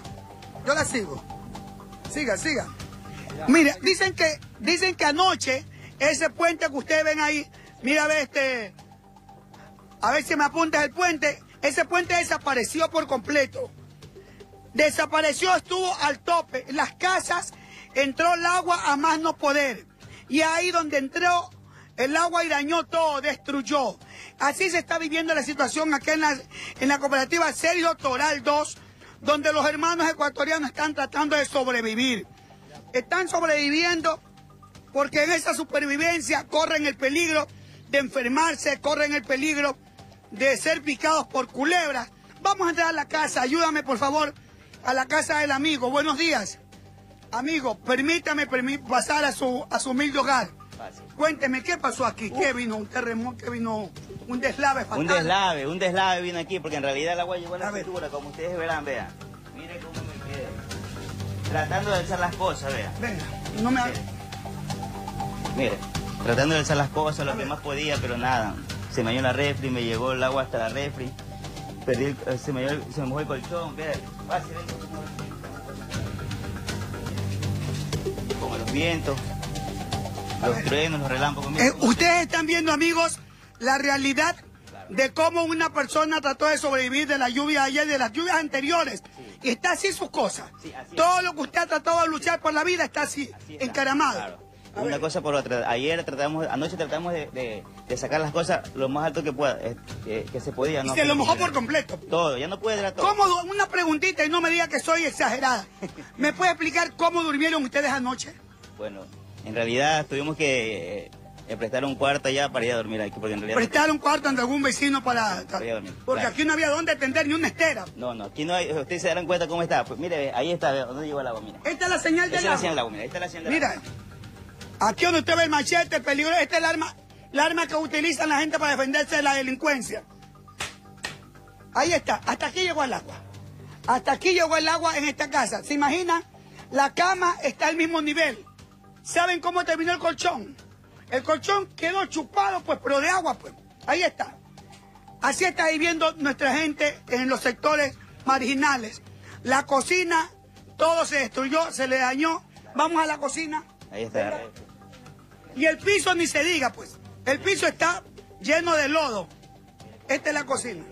Siga. Mira, dicen que anoche ese puente que ustedes ven ahí, mira, a ver si me apuntas el puente, ese puente desapareció por completo. Desapareció, estuvo al tope. En las casas entró el agua a más no poder. Y ahí donde entró el agua y dañó todo, destruyó. Así se está viviendo la situación acá en la cooperativa Sergio Toral 2, donde los hermanos ecuatorianos están tratando de sobrevivir. Están sobreviviendo porque en esa supervivencia corren el peligro de enfermarse, corren el peligro de ser picados por culebras. Vamos a entrar a la casa, ayúdame por favor a la casa del amigo. Buenos días. Amigo, permítame pasar a su humilde hogar. Cuénteme, ¿qué pasó aquí? ¿Qué vino? ¿Un terremoto? ¿Qué vino? ¿Un deslave fatal? Un deslave vino aquí, porque en realidad el agua llegó a la cintura, como ustedes verán, vean. Miren cómo me quedé. Tratando de alzar las cosas, vean. Venga, no me... Mire, tratando de alzar las cosas lo que más podía, pero nada. Se me dio la refri, me llegó el agua hasta la refri. Se me mojó el colchón, vean. Fácil, con los vientos, los truenos, los relámpagos. Ustedes están viendo, amigos, la realidad de cómo una persona trató de sobrevivir de la lluvia ayer, de las lluvias anteriores. Y está así sus cosas. Todo lo que usted ha tratado de luchar por la vida está así, encaramado. Claro. Una cosa por otra. Anoche tratamos de sacar las cosas lo más alto que se podía. Y se lo mojó por completo. Todo, ya no puede dar todo. ¿Cómo? Una preguntita y no me diga que soy exagerada. ¿Me puede explicar cómo durmieron ustedes anoche? Bueno, en realidad tuvimos que prestar un cuarto allá para ir a dormir aquí. Porque en realidad ¿prestar un cuarto ante algún vecino para ir a dormir? Porque claro. Aquí no había dónde tender ni una estera. No, aquí no hay. Ustedes se darán cuenta cómo está. Pues mire, ahí está, ¿dónde llegó el agua? Mira. Esta es la señal del agua. Esta es la señal del agua, mira. Esta es la señal del agua. Mira. Aquí donde usted ve el machete, el peligro, esta es la arma que utilizan la gente para defenderse de la delincuencia. Ahí está, hasta aquí llegó el agua. Hasta aquí llegó el agua en esta casa. ¿Se imaginan? La cama está al mismo nivel. ¿Saben cómo terminó el colchón? El colchón quedó chupado, pues, pero de agua, pues. Ahí está. Así está viviendo nuestra gente en los sectores marginales. La cocina, todo se destruyó, se le dañó. Vamos a la cocina. Ahí está. Y el piso ni se diga, pues. El piso está lleno de lodo. Esta es la cocina.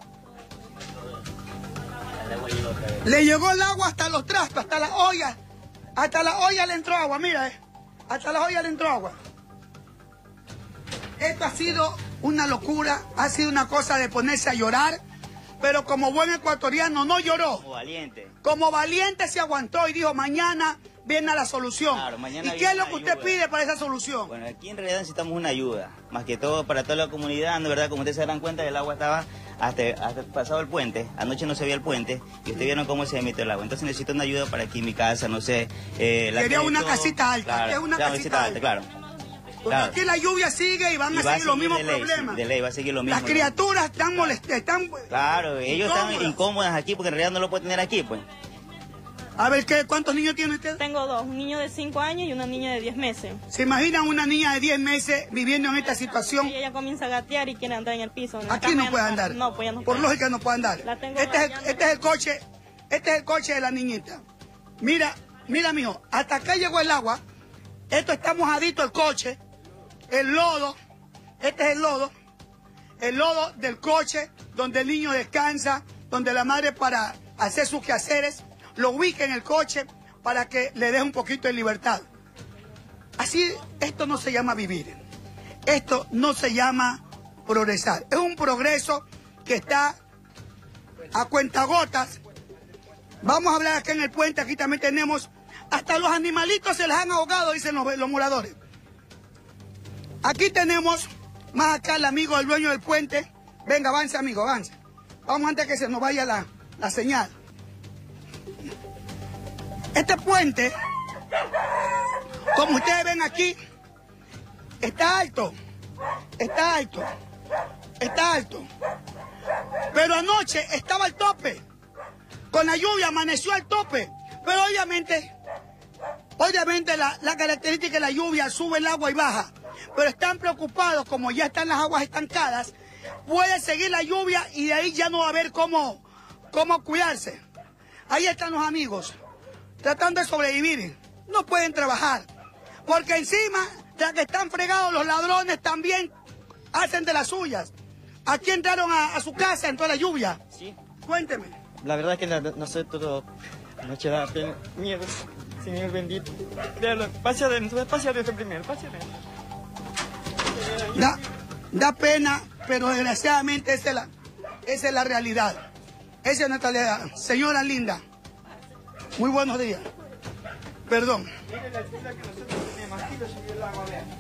Le llegó el agua hasta los trastos, hasta las ollas. Hasta la olla le entró agua, mira, hasta la olla le entró agua. Esto ha sido una locura, ha sido una cosa de ponerse a llorar, pero como buen ecuatoriano no lloró. Como valiente. Como valiente se aguantó y dijo, mañana viene la solución. Claro, mañana ¿Y qué es lo viene que la usted pide para esa solución? Bueno, aquí en realidad necesitamos una ayuda, más que todo para toda la comunidad, ¿no? ¿Verdad? Como ustedes se dan cuenta, el agua estaba hasta pasado el puente, anoche no se veía el puente, y ustedes vieron cómo se emitió el agua. Entonces necesito una ayuda para aquí en mi casa, no sé. Quería una casita alta, claro, es una casita alta. Claro. Porque claro. aquí la lluvia sigue y van a seguir los mismos problemas. De ley, va a seguir lo mismo. Las criaturas están molestas, están... Claro, ellos están incómodas aquí porque en realidad no lo pueden tener aquí, pues. A ver, ¿cuántos niños tiene usted? Tengo dos, un niño de 5 años y una niña de 10 meses. ¿Se imaginan una niña de 10 meses viviendo en esta situación? Y ella comienza a gatear y quiere andar en el piso. Aquí no puede andar. No, pues ya no Por puede. lógica no puede andar. Este es el coche de la niñita. Mira, mijo, hasta acá llegó el agua. Esto está mojadito el coche. El lodo, este es el lodo del coche donde el niño descansa, donde la madre para hacer sus quehaceres lo ubica en el coche para que le deje un poquito de libertad. Así, esto no se llama vivir, esto no se llama progresar, es un progreso que está a cuentagotas. Vamos a hablar acá en el puente, aquí también tenemos, hasta los animalitos se les han ahogado, dicen los moradores. Aquí tenemos, más acá el amigo del dueño del puente. Venga, avance, amigo, avance. Vamos antes que se nos vaya la señal. Este puente, como ustedes ven aquí, está alto. Pero anoche estaba al tope. Con la lluvia amaneció al tope. Pero obviamente la característica de la lluvia sube el agua y baja. Pero están preocupados, como ya están las aguas estancadas, puede seguir la lluvia y de ahí ya no va a haber cómo cuidarse. Ahí están los amigos, tratando de sobrevivir. No pueden trabajar, porque encima, ya que están fregados, los ladrones también hacen de las suyas. Aquí entraron a su casa en toda la lluvia. Sí. Cuénteme. La verdad que nosotros noche da miedo, Señor bendito. Créalo, pase adentro primero, pase adentro. Da pena, pero desgraciadamente esa es la realidad. Esa es nuestra realidad. Señora linda, muy buenos días. Perdón. Mire la fila que nosotros tenemos, aquí lo subió el agua, vea.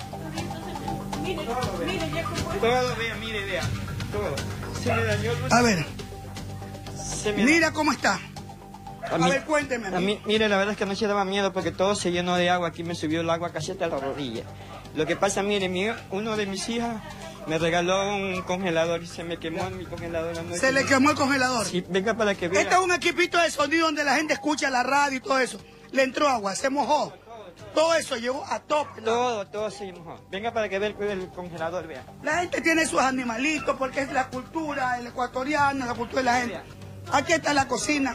Todo, vea, todo. Se me dañó el... A ver, mira cómo está. A ver, cuénteme. A mí, mire, la verdad es que anoche daba miedo porque todo se llenó de agua. Aquí me subió el agua casi hasta la rodilla. Lo que pasa, mire, uno de mis hijas me regaló un congelador y se me quemó en mi congelador anoche. ¿Se le quemó el congelador? Sí, venga para que vea. Este es un equipito de sonido donde la gente escucha la radio y todo eso. Le entró agua, se mojó. Todo eso llegó a tope. Todo se mojó. Venga para que vea el congelador, vea. La gente tiene sus animalitos porque es la cultura, el ecuatoriano, la cultura de la gente. Aquí está la cocina.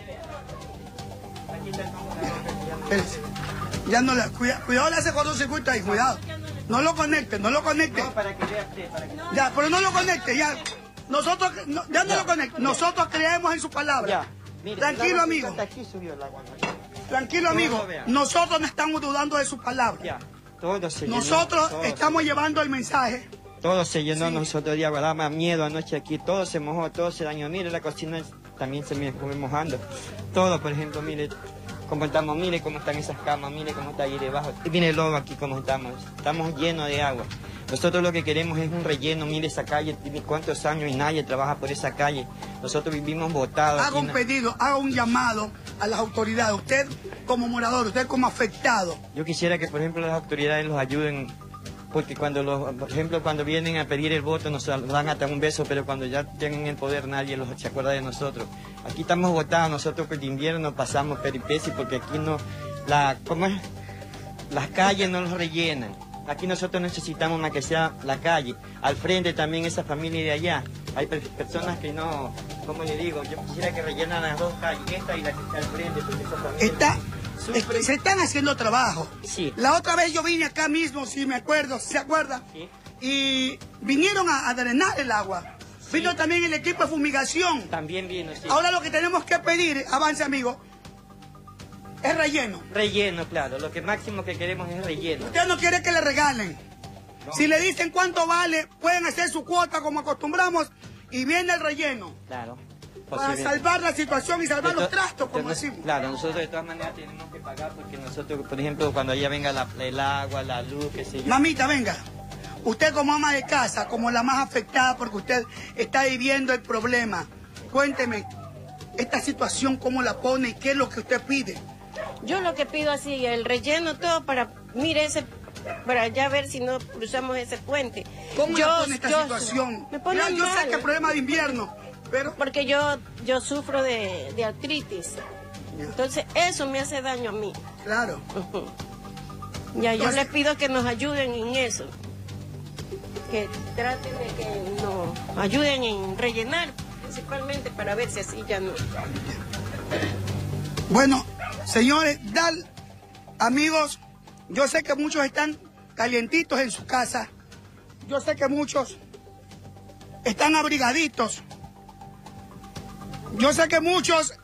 Espérese. Ya no le, cuidado, le hace cortocircuito ahí, cuidado. No lo conecte. No, para que vea usted, Ya, pero no lo conecte, ya. Nosotros, no lo conecte. Nosotros creemos en su palabra. Ya. Mire, tranquilo, amigo. Hasta aquí subió el agua. Tranquilo, amigo. Nosotros no estamos dudando de su palabra. Ya. Todo se llenó. Nosotros estamos llevando el mensaje. Todo se llenó nosotros de agua, daba miedo anoche aquí, todo se mojó, todo se dañó. Mire, la cocina también se me fue mojando. Todo, por ejemplo, mire cómo estamos, mire cómo están esas camas, mire cómo está ahí debajo. Y mire el lodo aquí cómo estamos llenos de agua. Nosotros lo que queremos es un relleno, mire esa calle, tiene cuántos años y nadie trabaja por esa calle. Nosotros vivimos botados. Haga un pedido, haga un llamado a las autoridades. Usted como morador, usted como afectado. Yo quisiera que, por ejemplo, las autoridades los ayuden. Porque por ejemplo, cuando vienen a pedir el voto nos dan hasta un beso, pero cuando ya tienen el poder nadie se acuerda de nosotros. Aquí estamos votados, nosotros por el invierno pasamos peripecias porque aquí las calles no los rellenan. Aquí nosotros necesitamos más que sea la calle. Al frente también esa familia de allá. Hay personas que no, ¿cómo le digo? Yo quisiera que rellenan las dos calles, esta y la que está al frente, porque esa familia... Se están haciendo trabajo. Sí. La otra vez yo vine acá mismo, si me acuerdo, ¿se acuerda? Sí. Y vinieron a drenar el agua. Vino también el equipo de fumigación. También vino, sí. Ahora lo que tenemos que pedir, avance amigo, es relleno. Relleno, claro. Lo que máximo que queremos es relleno. Usted no quiere que le regalen. No. Si le dicen cuánto vale, pueden hacer su cuota como acostumbramos y viene el relleno. Claro. Para salvar la situación y salvar los trastos, como decimos. Claro, nosotros de todas maneras tenemos que pagar porque nosotros, por ejemplo, cuando ya venga el agua, la luz, qué sé yo. Mamita, venga. Usted como ama de casa, como la más afectada porque usted está viviendo el problema, cuénteme, esta situación, ¿cómo la pone y qué es lo que usted pide? Yo lo que pido así, el relleno todo para, mire ese, para ya ver si no cruzamos ese puente. ¿Cómo la pone esta situación? Me pone yo sé que es problema de invierno, pero... Porque yo sufro de artritis, entonces eso me hace daño a mí. Claro. Ya, yo les pido que nos ayuden en eso. Que traten de que nos ayuden en rellenar, principalmente para ver si así ya no. Bueno, señores, amigos, yo sé que muchos están calientitos en su casa. Yo sé que muchos están abrigaditos. Yo sé que muchos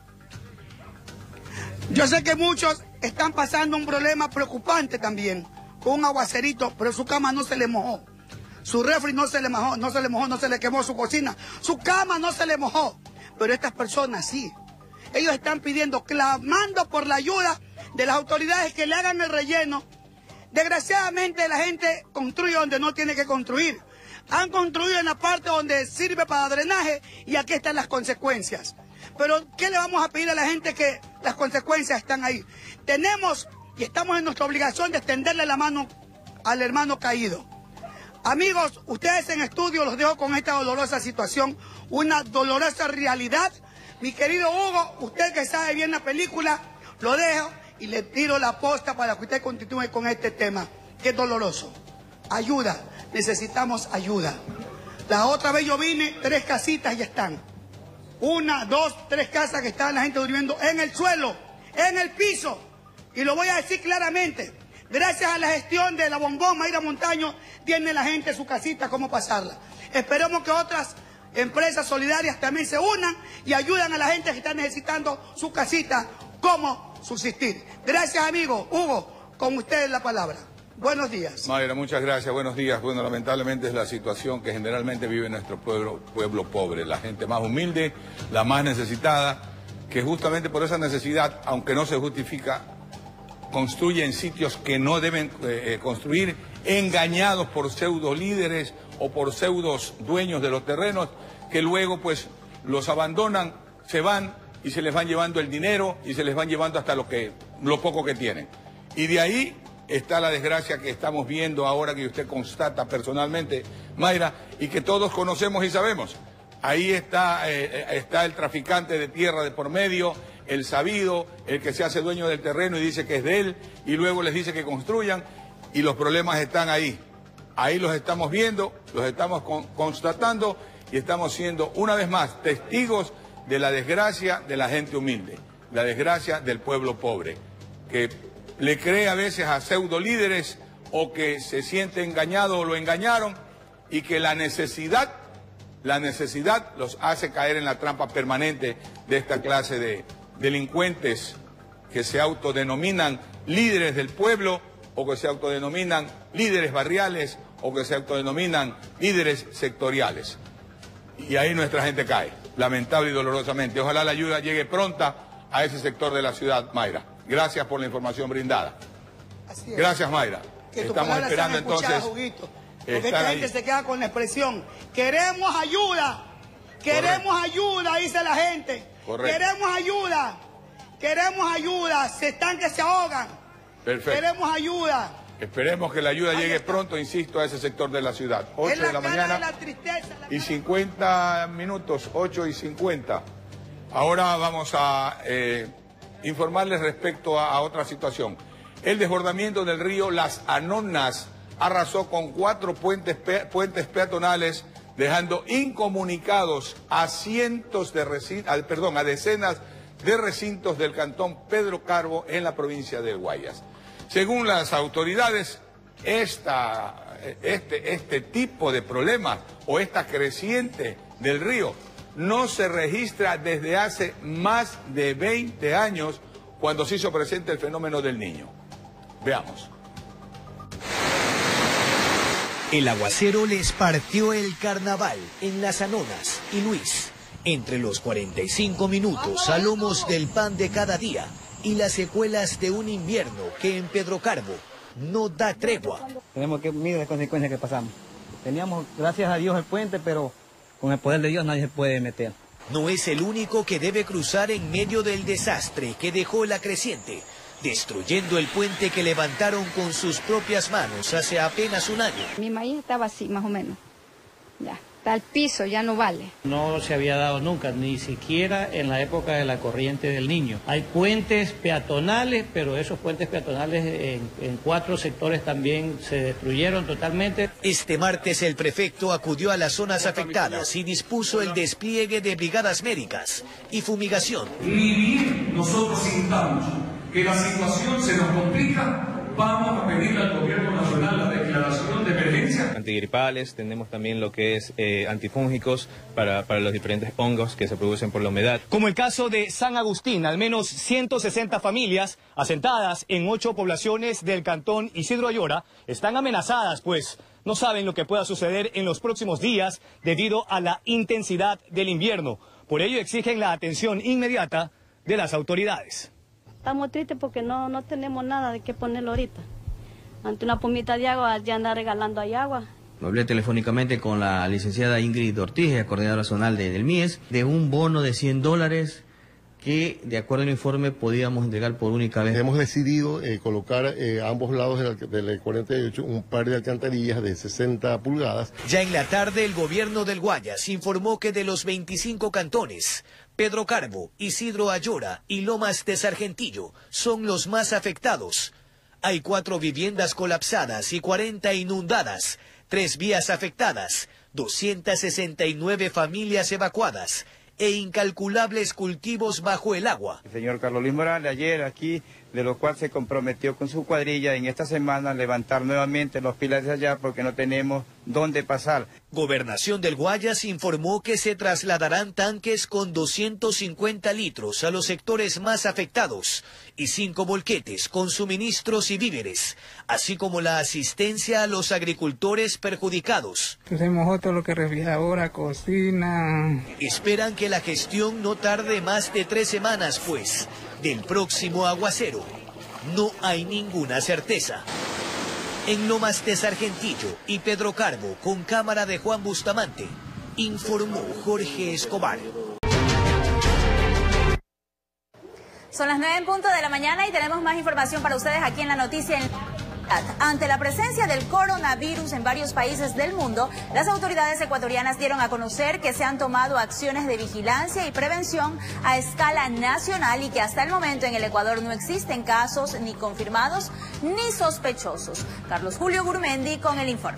están pasando un problema preocupante también, con un aguacerito, pero su cama no se le mojó. Su refri no se le mojó, no se le quemó su cocina. Su cama no se le mojó. Pero estas personas sí. Ellos están pidiendo, clamando por la ayuda de las autoridades que le hagan el relleno. Desgraciadamente la gente construye donde no tiene que construir. Han construido en la parte donde sirve para drenaje y aquí están las consecuencias. Pero ¿qué le vamos a pedir a la gente que las consecuencias están ahí? Tenemos y estamos en nuestra obligación de extenderle la mano al hermano caído. Amigos, ustedes en estudio los dejo con esta dolorosa situación, una dolorosa realidad. Mi querido Hugo, usted que sabe bien la película, lo dejo y le tiro la posta para que usted continúe con este tema, que es doloroso. Ayuda, necesitamos ayuda. La otra vez yo vine, 3 casitas ya están. 1, 2, 3 casas que estaban la gente durmiendo en el suelo, en el piso. Y lo voy a decir claramente. Gracias a la gestión de la Bombón Mayra Montaño, tiene la gente su casita, cómo pasarla. Esperemos que otras empresas solidarias también se unan y ayudan a la gente que está necesitando su casita, cómo subsistir. Gracias, amigo. Hugo, con ustedes la palabra. Buenos días. Mayra, muchas gracias. Buenos días. Bueno, lamentablemente es la situación que generalmente vive nuestro pueblo pobre, la gente más humilde, la más necesitada, que justamente por esa necesidad, aunque no se justifica, construye en sitios que no deben construir, engañados por pseudo líderes o por pseudos dueños de los terrenos, que luego pues los abandonan, se van y se les van llevando el dinero y se les van llevando hasta lo poco que tienen. Y de ahí está la desgracia que estamos viendo ahora, que usted constata personalmente, Mayra, y que todos conocemos y sabemos. Ahí está el traficante de tierra de por medio, el sabido, el que se hace dueño del terreno y dice que es de él, y luego les dice que construyan, y los problemas están ahí. Ahí los estamos viendo, los estamos constatando, y estamos siendo una vez más testigos de la desgracia de la gente humilde, la desgracia del pueblo pobre, que le cree a veces a pseudo líderes o que se siente engañado o lo engañaron, y que la necesidad los hace caer en la trampa permanente de esta clase de delincuentes que se autodenominan líderes del pueblo, o que se autodenominan líderes barriales, o que se autodenominan líderes sectoriales. Y ahí nuestra gente cae, lamentable y dolorosamente. Ojalá la ayuda llegue pronta a ese sector de la ciudad, Mayra. Gracias por la información brindada. Así es. Gracias, Mayra. Que estamos esperando entonces. Porque esta gente se queda con la expresión, queremos ayuda, dice la gente. Correcto. Queremos ayuda, se están que se ahogan. Perfecto. Queremos ayuda. Esperemos que la ayuda llegue pronto, insisto, a ese sector de la ciudad. 8 de la mañana y 50 minutos, 8:50. Ahora vamos a informarles respecto a otra situación. El desbordamiento del río Las Anonas arrasó con 4 puentes peatonales, dejando incomunicados a decenas de recintos del cantón Pedro Carbo en la provincia de Guayas. Según las autoridades, este tipo de problemas o esta creciente del río no se registra desde hace más de 20 años, cuando se hizo presente el fenómeno del Niño. Veamos. El aguacero les partió el carnaval en Las Anonas y Luis. Entre los 45 minutos a lomos del pan de cada día y las secuelas de un invierno que en Pedro Carbo no da tregua. Tenemos que mirar las consecuencias que pasamos. Teníamos, gracias a Dios, el puente, pero con el poder de Dios nadie se puede meter. No es el único que debe cruzar en medio del desastre que dejó la creciente, destruyendo el puente que levantaron con sus propias manos hace apenas un año. Mi maíz estaba así, más o menos. Ya, está al piso, ya no vale. No se había dado nunca, ni siquiera en la época de la corriente del Niño. Hay puentes peatonales, pero esos puentes peatonales en 4 sectores también se destruyeron totalmente. Este martes el prefecto acudió a las zonas afectadas y dispuso el despliegue de brigadas médicas y fumigación. Ni bien nosotros sintamos que la situación se nos complica, vamos a pedirle al gobierno nacional la declaración de emergencia. Antigripales, tenemos también lo que es antifúngicos para los diferentes hongos que se producen por la humedad. Como el caso de San Agustín, al menos 160 familias asentadas en 8 poblaciones del cantón Isidro Ayora están amenazadas, pues no saben lo que pueda suceder en los próximos días debido a la intensidad del invierno. Por ello exigen la atención inmediata de las autoridades. Estamos tristes porque no tenemos nada de qué ponerlo ahorita. Ante una pomita de agua ya anda regalando ahí agua. Hablé telefónicamente con la licenciada Ingrid Ortiz, coordinadora zonal del MIES, de un bono de $100 que, de acuerdo al informe, podíamos entregar por única vez. Hemos decidido colocar a ambos lados del 48 un par de alcantarillas de 60 pulgadas. Ya en la tarde, el gobierno del Guayas informó que de los 25 cantones, Pedro Carbo, Isidro Ayora y Lomas de Sargentillo son los más afectados. Hay 4 viviendas colapsadas y 40 inundadas, 3 vías afectadas, 269 familias evacuadas e incalculables cultivos bajo el agua. El señor Carlos Luis Morales ayer aquí, de lo cual se comprometió con su cuadrilla en esta semana levantar nuevamente los pilares allá porque no tenemos dónde pasar. Gobernación del Guayas informó que se trasladarán tanques con 250 litros a los sectores más afectados y 5 volquetes con suministros y víveres, así como la asistencia a los agricultores perjudicados. Tenemos otro lo que refrigeradora, cocina. Esperan que la gestión no tarde más de 3 semanas, pues del próximo aguacero no hay ninguna certeza. En Lomas de Sargentillo y Pedro Carbo, con cámara de Juan Bustamante, informó Jorge Escobar. Son las 9:00 a.m. y tenemos más información para ustedes aquí en La Noticia. Ante la presencia del coronavirus en varios países del mundo, las autoridades ecuatorianas dieron a conocer que se han tomado acciones de vigilancia y prevención a escala nacional y que hasta el momento en el Ecuador no existen casos ni confirmados ni sospechosos. Carlos Julio Gurmendi con el informe.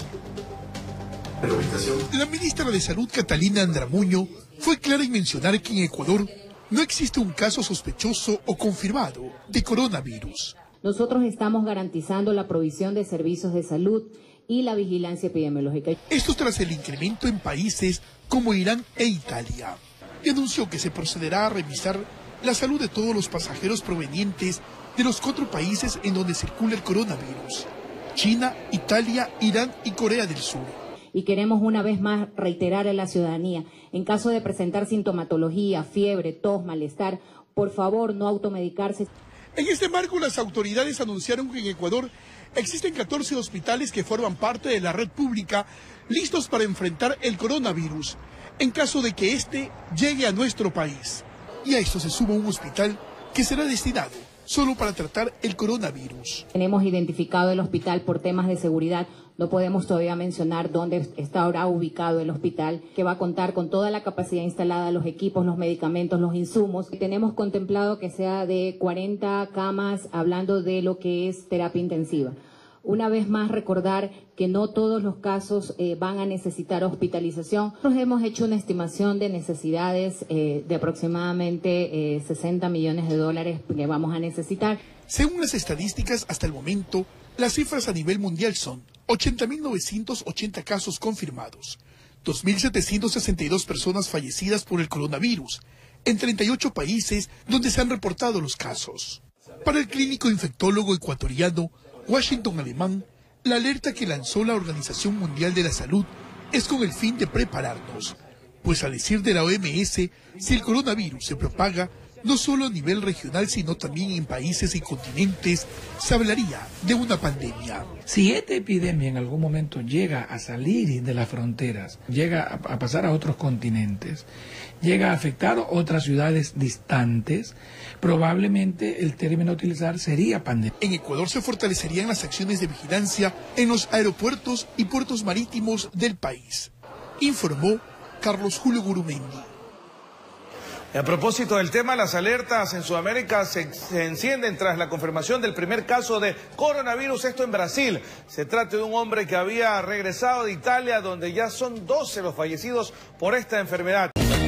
La ministra de Salud, Catalina Andramuño, fue clara en mencionar que en Ecuador no existe un caso sospechoso o confirmado de coronavirus. Nosotros estamos garantizando la provisión de servicios de salud y la vigilancia epidemiológica. Esto tras el incremento en países como Irán e Italia. Y anunció que se procederá a revisar la salud de todos los pasajeros provenientes de los 4 países en donde circula el coronavirus: China, Italia, Irán y Corea del Sur. Y queremos una vez más reiterar a la ciudadanía, en caso de presentar sintomatología, fiebre, tos, malestar, por favor no automedicarse. En este marco, las autoridades anunciaron que en Ecuador existen 14 hospitales que forman parte de la red pública listos para enfrentar el coronavirus en caso de que éste llegue a nuestro país. Y a esto se suma un hospital que será destinado solo para tratar el coronavirus. Tenemos identificado el hospital por temas de seguridad. No podemos todavía mencionar dónde está ahora ubicado el hospital, que va a contar con toda la capacidad instalada, los equipos, los medicamentos, los insumos. Tenemos contemplado que sea de 40 camas, hablando de lo que es terapia intensiva. Una vez más, recordar que no todos los casos van a necesitar hospitalización. Nosotros hemos hecho una estimación de necesidades de aproximadamente $60 millones que vamos a necesitar. Según las estadísticas, hasta el momento, las cifras a nivel mundial son 80.980 casos confirmados, 2.762 personas fallecidas por el coronavirus, en 38 países donde se han reportado los casos. Para el clínico infectólogo ecuatoriano Washington Alemán, la alerta que lanzó la Organización Mundial de la Salud es con el fin de prepararnos, pues a decir de la OMS, si el coronavirus se propaga, no solo a nivel regional, sino también en países y continentes, se hablaría de una pandemia. Si esta epidemia en algún momento llega a salir de las fronteras, llega a pasar a otros continentes, llega a afectar otras ciudades distantes, probablemente el término a utilizar sería pandemia. En Ecuador se fortalecerían las acciones de vigilancia en los aeropuertos y puertos marítimos del país, informó Carlos Julio Gurumendi. A propósito del tema, las alertas en Sudamérica se encienden tras la confirmación del primer caso de coronavirus, esto en Brasil. Se trata de un hombre que había regresado de Italia, donde ya son 12 los fallecidos por esta enfermedad.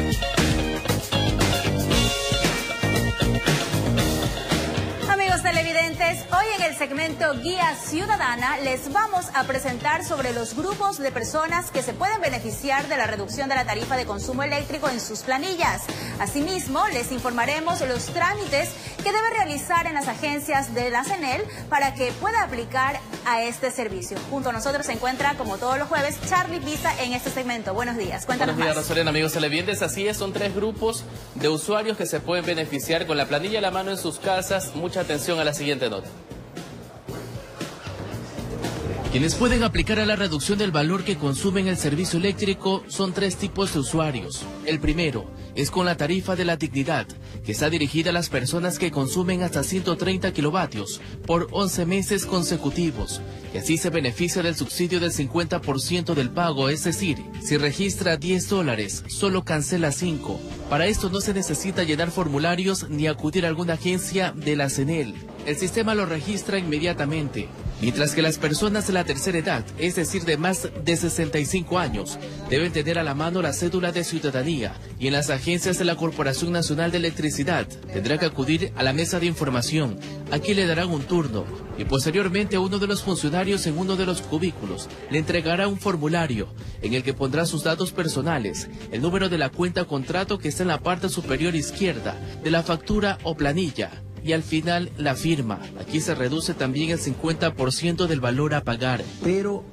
Televidentes, hoy en el segmento Guía Ciudadana les vamos a presentar sobre los grupos de personas que se pueden beneficiar de la reducción de la tarifa de consumo eléctrico en sus planillas. Asimismo, les informaremos los trámites que debe realizar en las agencias de la CENEL para que pueda aplicar a este servicio. Junto a nosotros se encuentra, como todos los jueves, Charlie Pisa en este segmento. Buenos días, cuéntanos más. Buenos días, Rosalén, amigos televidentes. Así es, son 3 grupos de usuarios que se pueden beneficiar con la planilla a la mano en sus casas. Mucha atención a la siguiente nota. Quienes pueden aplicar a la reducción del valor que consumen el servicio eléctrico son 3 tipos de usuarios. El primero es con la tarifa de la dignidad, que está dirigida a las personas que consumen hasta 130 kilovatios por 11 meses consecutivos, y así se beneficia del subsidio del 50% del pago, es decir, si registra $10, solo cancela 5. Para esto no se necesita llenar formularios ni acudir a alguna agencia de la CENEL. El sistema lo registra inmediatamente. Mientras que las personas de la tercera edad, es decir, de más de 65 años, deben tener a la mano la cédula de ciudadanía y en las agencias de la Corporación Nacional de Electricidad tendrá que acudir a la mesa de información. Aquí le darán un turno y posteriormente a uno de los funcionarios en uno de los cubículos le entregará un formulario en el que pondrá sus datos personales, el número de la cuenta contrato que está en la parte superior izquierda de la factura o planilla, y al final la firma. Aquí se reduce también el 50% del valor a pagar. Pero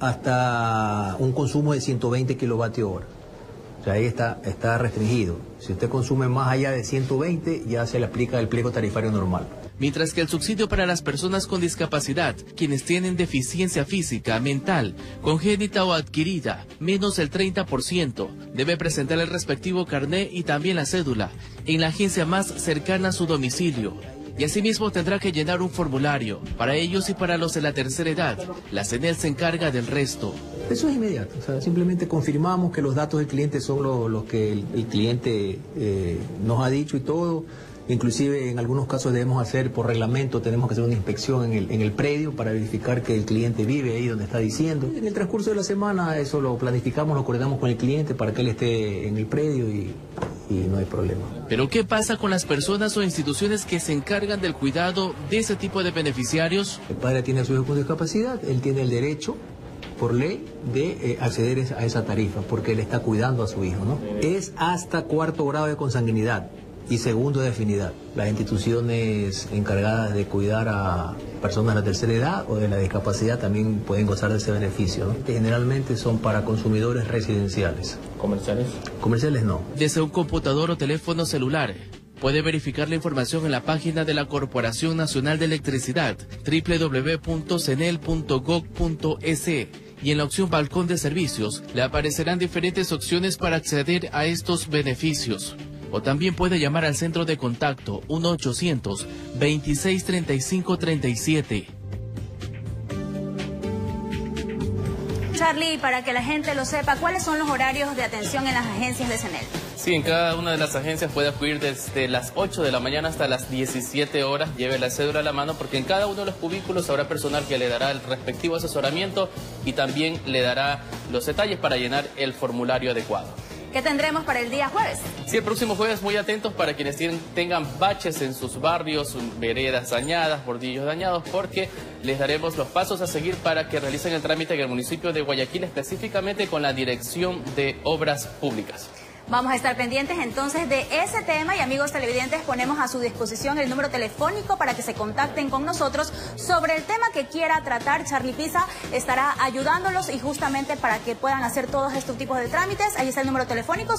hasta un consumo de 120 kilovatios hora. O sea, ahí está restringido. Si usted consume más allá de 120, ya se le aplica el pliego tarifario normal. Mientras que el subsidio para las personas con discapacidad, quienes tienen deficiencia física, mental, congénita o adquirida, menos el 30%, debe presentar el respectivo carné y también la cédula en la agencia más cercana a su domicilio. Y asimismo tendrá que llenar un formulario. Para ellos y para los de la tercera edad, la CENEL se encarga del resto. Eso es inmediato, o sea, simplemente confirmamos que los datos del cliente son los que el cliente nos ha dicho y todo. Inclusive en algunos casos debemos hacer por reglamento, tenemos que hacer una inspección en el predio para verificar que el cliente vive ahí donde está diciendo. En el transcurso de la semana eso lo planificamos, lo coordinamos con el cliente para que él esté en el predio y no hay problema. Pero ¿qué pasa con las personas o instituciones que se encargan del cuidado de ese tipo de beneficiarios? El padre tiene a su hijo con discapacidad, él tiene el derecho por ley de acceder a esa tarifa porque él está cuidando a su hijo, ¿no? Es hasta 4º grado de consanguinidad y 2º de afinidad. Las instituciones encargadas de cuidar a personas de la tercera edad o de la discapacidad también pueden gozar de ese beneficio, ¿no? Generalmente son para consumidores residenciales. ¿Comerciales? Comerciales no. Desde un computador o teléfono celular puede verificar la información en la página de la Corporación Nacional de Electricidad, www.cenel.gov.es, y en la opción Balcón de Servicios le aparecerán diferentes opciones para acceder a estos beneficios. O también puede llamar al centro de contacto 1-800-2635-37. Charlie, para que la gente lo sepa, ¿cuáles son los horarios de atención en las agencias de CENEL? Sí, en cada una de las agencias puede acudir desde las 8 de la mañana hasta las 17 horas. Lleve la cédula a la mano porque en cada uno de los cubículos habrá personal que le dará el respectivo asesoramiento y también le dará los detalles para llenar el formulario adecuado. ¿Qué tendremos para el día jueves? Sí, el próximo jueves muy atentos para quienes tengan baches en sus barrios, veredas dañadas, bordillos dañados, porque les daremos los pasos a seguir para que realicen el trámite en el municipio de Guayaquil, específicamente con la Dirección de Obras Públicas. Vamos a estar pendientes entonces de ese tema y amigos televidentes, ponemos a su disposición el número telefónico para que se contacten con nosotros sobre el tema que quiera tratar. Charlie Pisa estará ayudándolos y justamente para que puedan hacer todos estos tipos de trámites. Ahí está el número telefónico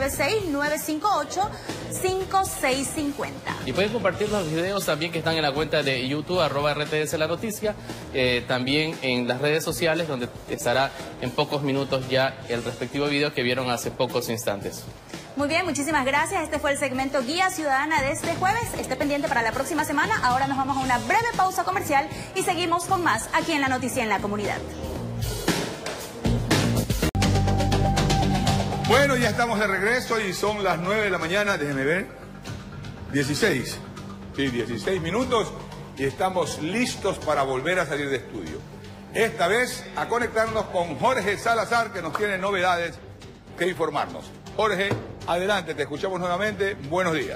096-958-5650. Y pueden compartir los videos también que están en la cuenta de YouTube, @RTS La Noticia, también en las redes sociales donde estará en pocos minutos ya el respectivo video que vieron hace pocos instantes. Muy bien, muchísimas gracias. Este fue el segmento Guía Ciudadana de este jueves. Esté pendiente para la próxima semana. Ahora nos vamos a una breve pausa comercial y seguimos con más aquí en La Noticia en la Comunidad. Bueno, ya estamos de regreso y son las 9 de la mañana, déjenme ver, 16 minutos y estamos listos para volver a salir de estudio. Esta vez a conectarnos con Jorge Salazar, que nos tiene novedades que informarnos. Jorge, adelante, te escuchamos nuevamente. Buenos días.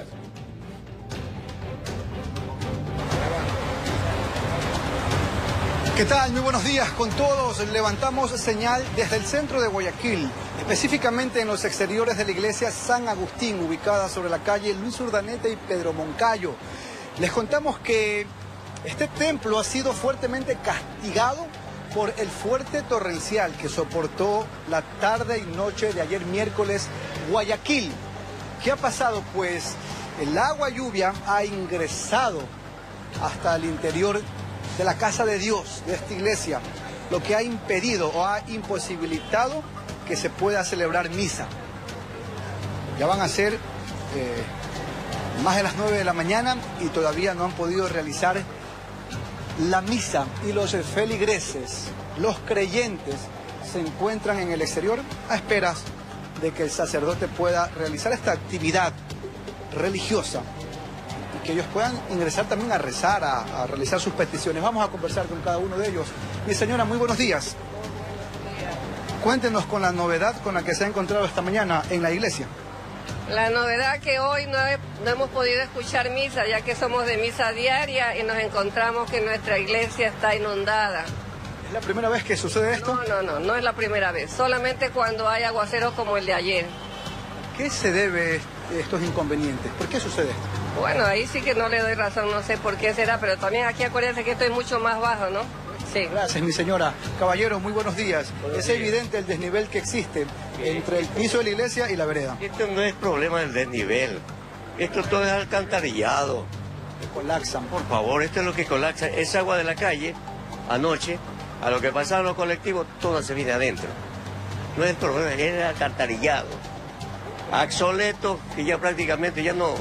¿Qué tal? Muy buenos días con todos. Levantamos señal desde el centro de Guayaquil, específicamente en los exteriores de la iglesia San Agustín, ubicada sobre la calle Luis Urdaneta y Pedro Moncayo. Les contamos que este templo ha sido fuertemente castigado por el fuerte torrencial que soportó la tarde y noche de ayer miércoles Guayaquil. ¿Qué ha pasado? Pues el agua lluvia ha ingresado hasta el interior de la casa de Dios, de esta iglesia, lo que ha impedido o ha imposibilitado que se pueda celebrar misa. Ya van a ser más de las 9 de la mañana y todavía no han podido realizar la misa y los feligreses, los creyentes, se encuentran en el exterior a esperas de que el sacerdote pueda realizar esta actividad religiosa y que ellos puedan ingresar también a rezar, a realizar sus peticiones. Vamos a conversar con cada uno de ellos. Mi señora, muy buenos días. Cuéntenos con la novedad con la que se ha encontrado esta mañana en la iglesia. La novedad que hoy no hemos podido escuchar misa, ya que somos de misa diaria y nos encontramos que nuestra iglesia está inundada. ¿Es la primera vez que sucede esto? No es la primera vez, solamente cuando hay aguaceros como el de ayer. ¿Qué se debe estos inconvenientes? ¿Por qué sucede esto? Bueno, ahí sí que no le doy razón, no sé por qué será, pero también aquí acuérdense que esto es mucho más bajo, ¿no? Sí. Gracias, mi señora. Caballero, muy buenos días. Es evidente el desnivel que existe entre el piso de la iglesia y la vereda. Esto no es problema del desnivel. Esto todo es alcantarillado. Colapsan. Por favor, esto es lo que colapsa. Es agua de la calle, anoche, a lo que pasaron los colectivos, todo se viene adentro. No es problema, es el alcantarillado. Obsoleto, que ya prácticamente ya no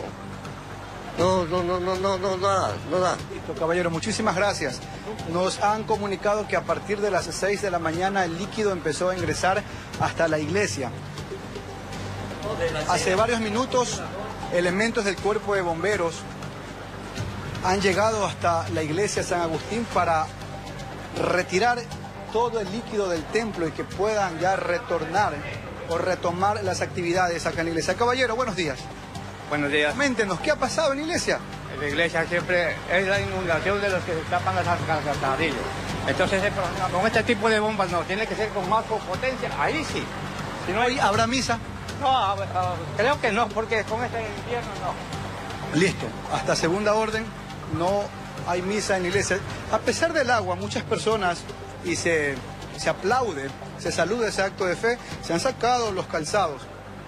da. Listo, caballero, muchísimas gracias. Nos han comunicado que a partir de las 6 de la mañana el líquido empezó a ingresar hasta la iglesia. Hace varios minutos, elementos del cuerpo de bomberos han llegado hasta la iglesia San Agustín para retirar todo el líquido del templo y que puedan ya retornar o retomar las actividades acá en la iglesia. Caballero, buenos días. Buenos días. Coméntenos, ¿qué ha pasado en la iglesia? En la iglesia siempre es la inundación de los que se tapan las alcantarillas. Entonces, con este tipo de bombas no, tiene que ser con más potencia, ahí sí. Si no ¿Hoy habrá misa? No, creo que no, porque con este invierno no. Listo, hasta segunda orden no hay misa en la iglesia. A pesar del agua, muchas personas, y se aplaude, se saluda ese acto de fe, se han sacado los calzados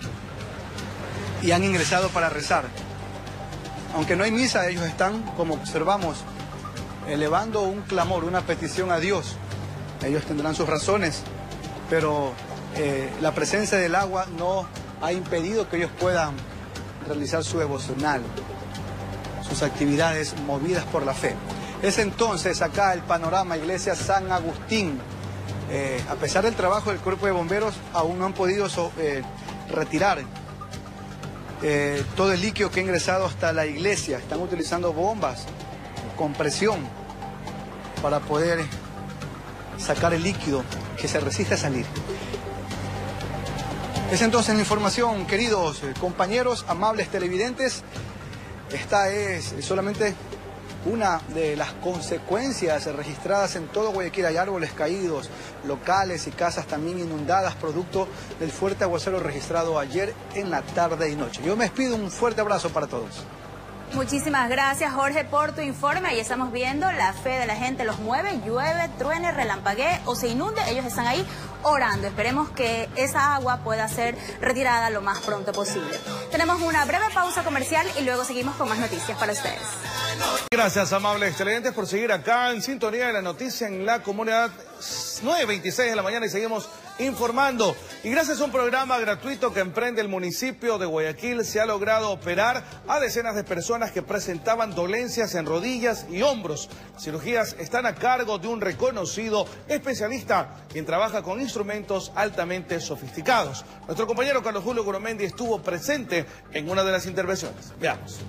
y han ingresado para rezar. Aunque no hay misa, ellos están, como observamos, elevando un clamor, una petición a Dios. Ellos tendrán sus razones, pero la presencia del agua no ha impedido que ellos puedan realizar su devocional, sus actividades movidas por la fe. Es entonces acá el panorama, iglesia San Agustín. A pesar del trabajo del cuerpo de bomberos, aún no han podido retirar todo el líquido que ha ingresado hasta la iglesia. Están utilizando bombas con presión para poder sacar el líquido que se resiste a salir. Es entonces la información, queridos compañeros, amables televidentes. Esta es solamente una de las consecuencias registradas en todo Guayaquil. Hay árboles caídos, locales y casas también inundadas, producto del fuerte aguacero registrado ayer en la tarde y noche. Yo me despido, un fuerte abrazo para todos. Muchísimas gracias, Jorge, por tu informe. Ahí estamos viendo, la fe de la gente los mueve, llueve, truene, relampaguee o se inunde. Ellos están ahí orando. Esperemos que esa agua pueda ser retirada lo más pronto posible. Tenemos una breve pausa comercial y luego seguimos con más noticias para ustedes. Gracias, amables televidentes, por seguir acá en sintonía de la noticia en la comunidad. 9:26 de la mañana y seguimos informando. Y gracias a un programa gratuito que emprende el municipio de Guayaquil, se ha logrado operar a decenas de personas que presentaban dolencias en rodillas y hombros. Las cirugías están a cargo de un reconocido especialista, quien trabaja con instrumentos altamente sofisticados. Nuestro compañero Carlos Julio Guromendi estuvo presente en una de las intervenciones. Veamos.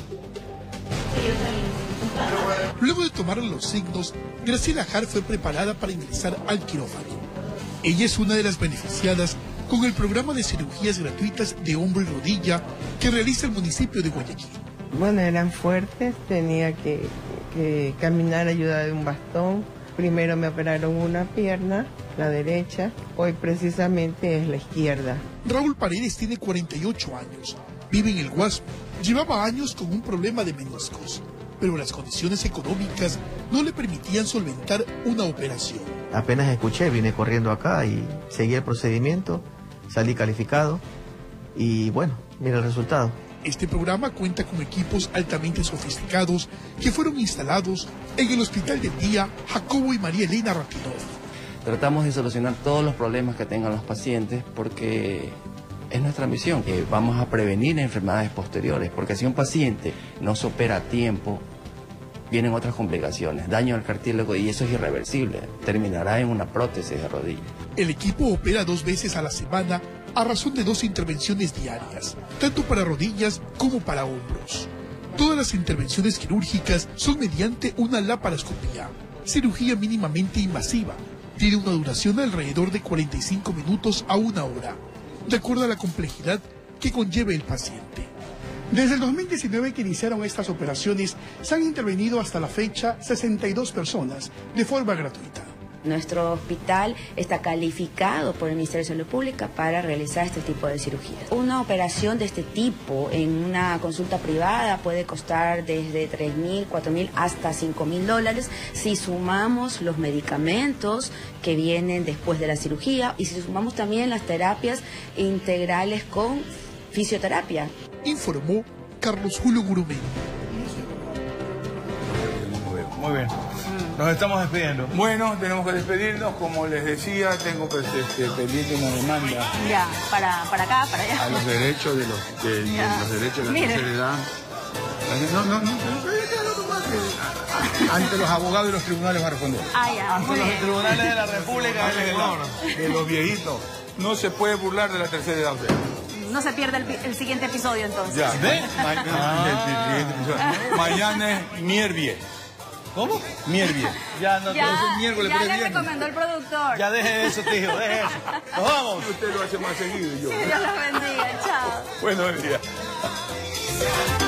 Luego de tomar los signos, Graciela Jar fue preparada para ingresar al quirófano. Ella es una de las beneficiadas con el programa de cirugías gratuitas de hombro y rodilla que realiza el municipio de Guayaquil. Bueno, eran fuertes, tenía que caminar ayudada de un bastón. Primero me operaron una pierna, la derecha, hoy precisamente es la izquierda. Raúl Paredes tiene 48 años, vive en el Guasmo, llevaba años con un problema de meniscos, pero las condiciones económicas no le permitían solventar una operación. Apenas escuché, vine corriendo acá y seguí el procedimiento, salí calificado y bueno, mira el resultado. Este programa cuenta con equipos altamente sofisticados que fueron instalados en el Hospital del Día Jacobo y María Elena Ratinov. Tratamos de solucionar todos los problemas que tengan los pacientes porque es nuestra misión, que vamos a prevenir enfermedades posteriores, porque si un paciente no se opera a tiempo, vienen otras complicaciones, daño al cartílago y eso es irreversible, terminará en una prótesis de rodilla. El equipo opera 2 veces a la semana a razón de 2 intervenciones diarias, tanto para rodillas como para hombros. Todas las intervenciones quirúrgicas son mediante una laparoscopía, cirugía mínimamente invasiva. Tiene una duración de alrededor de 45 minutos a 1 hora, de acuerdo a la complejidad que conlleve el paciente. Desde el 2019 que iniciaron estas operaciones, se han intervenido hasta la fecha 62 personas de forma gratuita. Nuestro hospital está calificado por el Ministerio de Salud Pública para realizar este tipo de cirugías. Una operación de este tipo en una consulta privada puede costar desde $3,000, $4,000 hasta $5,000 si sumamos los medicamentos que vienen después de la cirugía y si sumamos también las terapias integrales con fisioterapia. Informó Carlos Julio Guromendi. Muy bien. Nos estamos despidiendo. Bueno, tenemos que despedirnos. Como les decía, tengo pendiente una demanda. Ya, para acá, para allá. A los derechos de los derechos de la tercera edad. Ante los abogados y los tribunales va a responder. Ante los tribunales de la República de los viejitos. No se puede burlar de la tercera edad. No se pierde el siguiente episodio entonces. Ya, ¿ves? Mañana es miércoles. ¿Cómo? Miércoles. Ya le recomendó el productor. Ya deje eso, tío, deje eso. Nos vamos. Usted lo hace más seguido y yo. Sí, Dios los bendiga. Chao. Buenos días.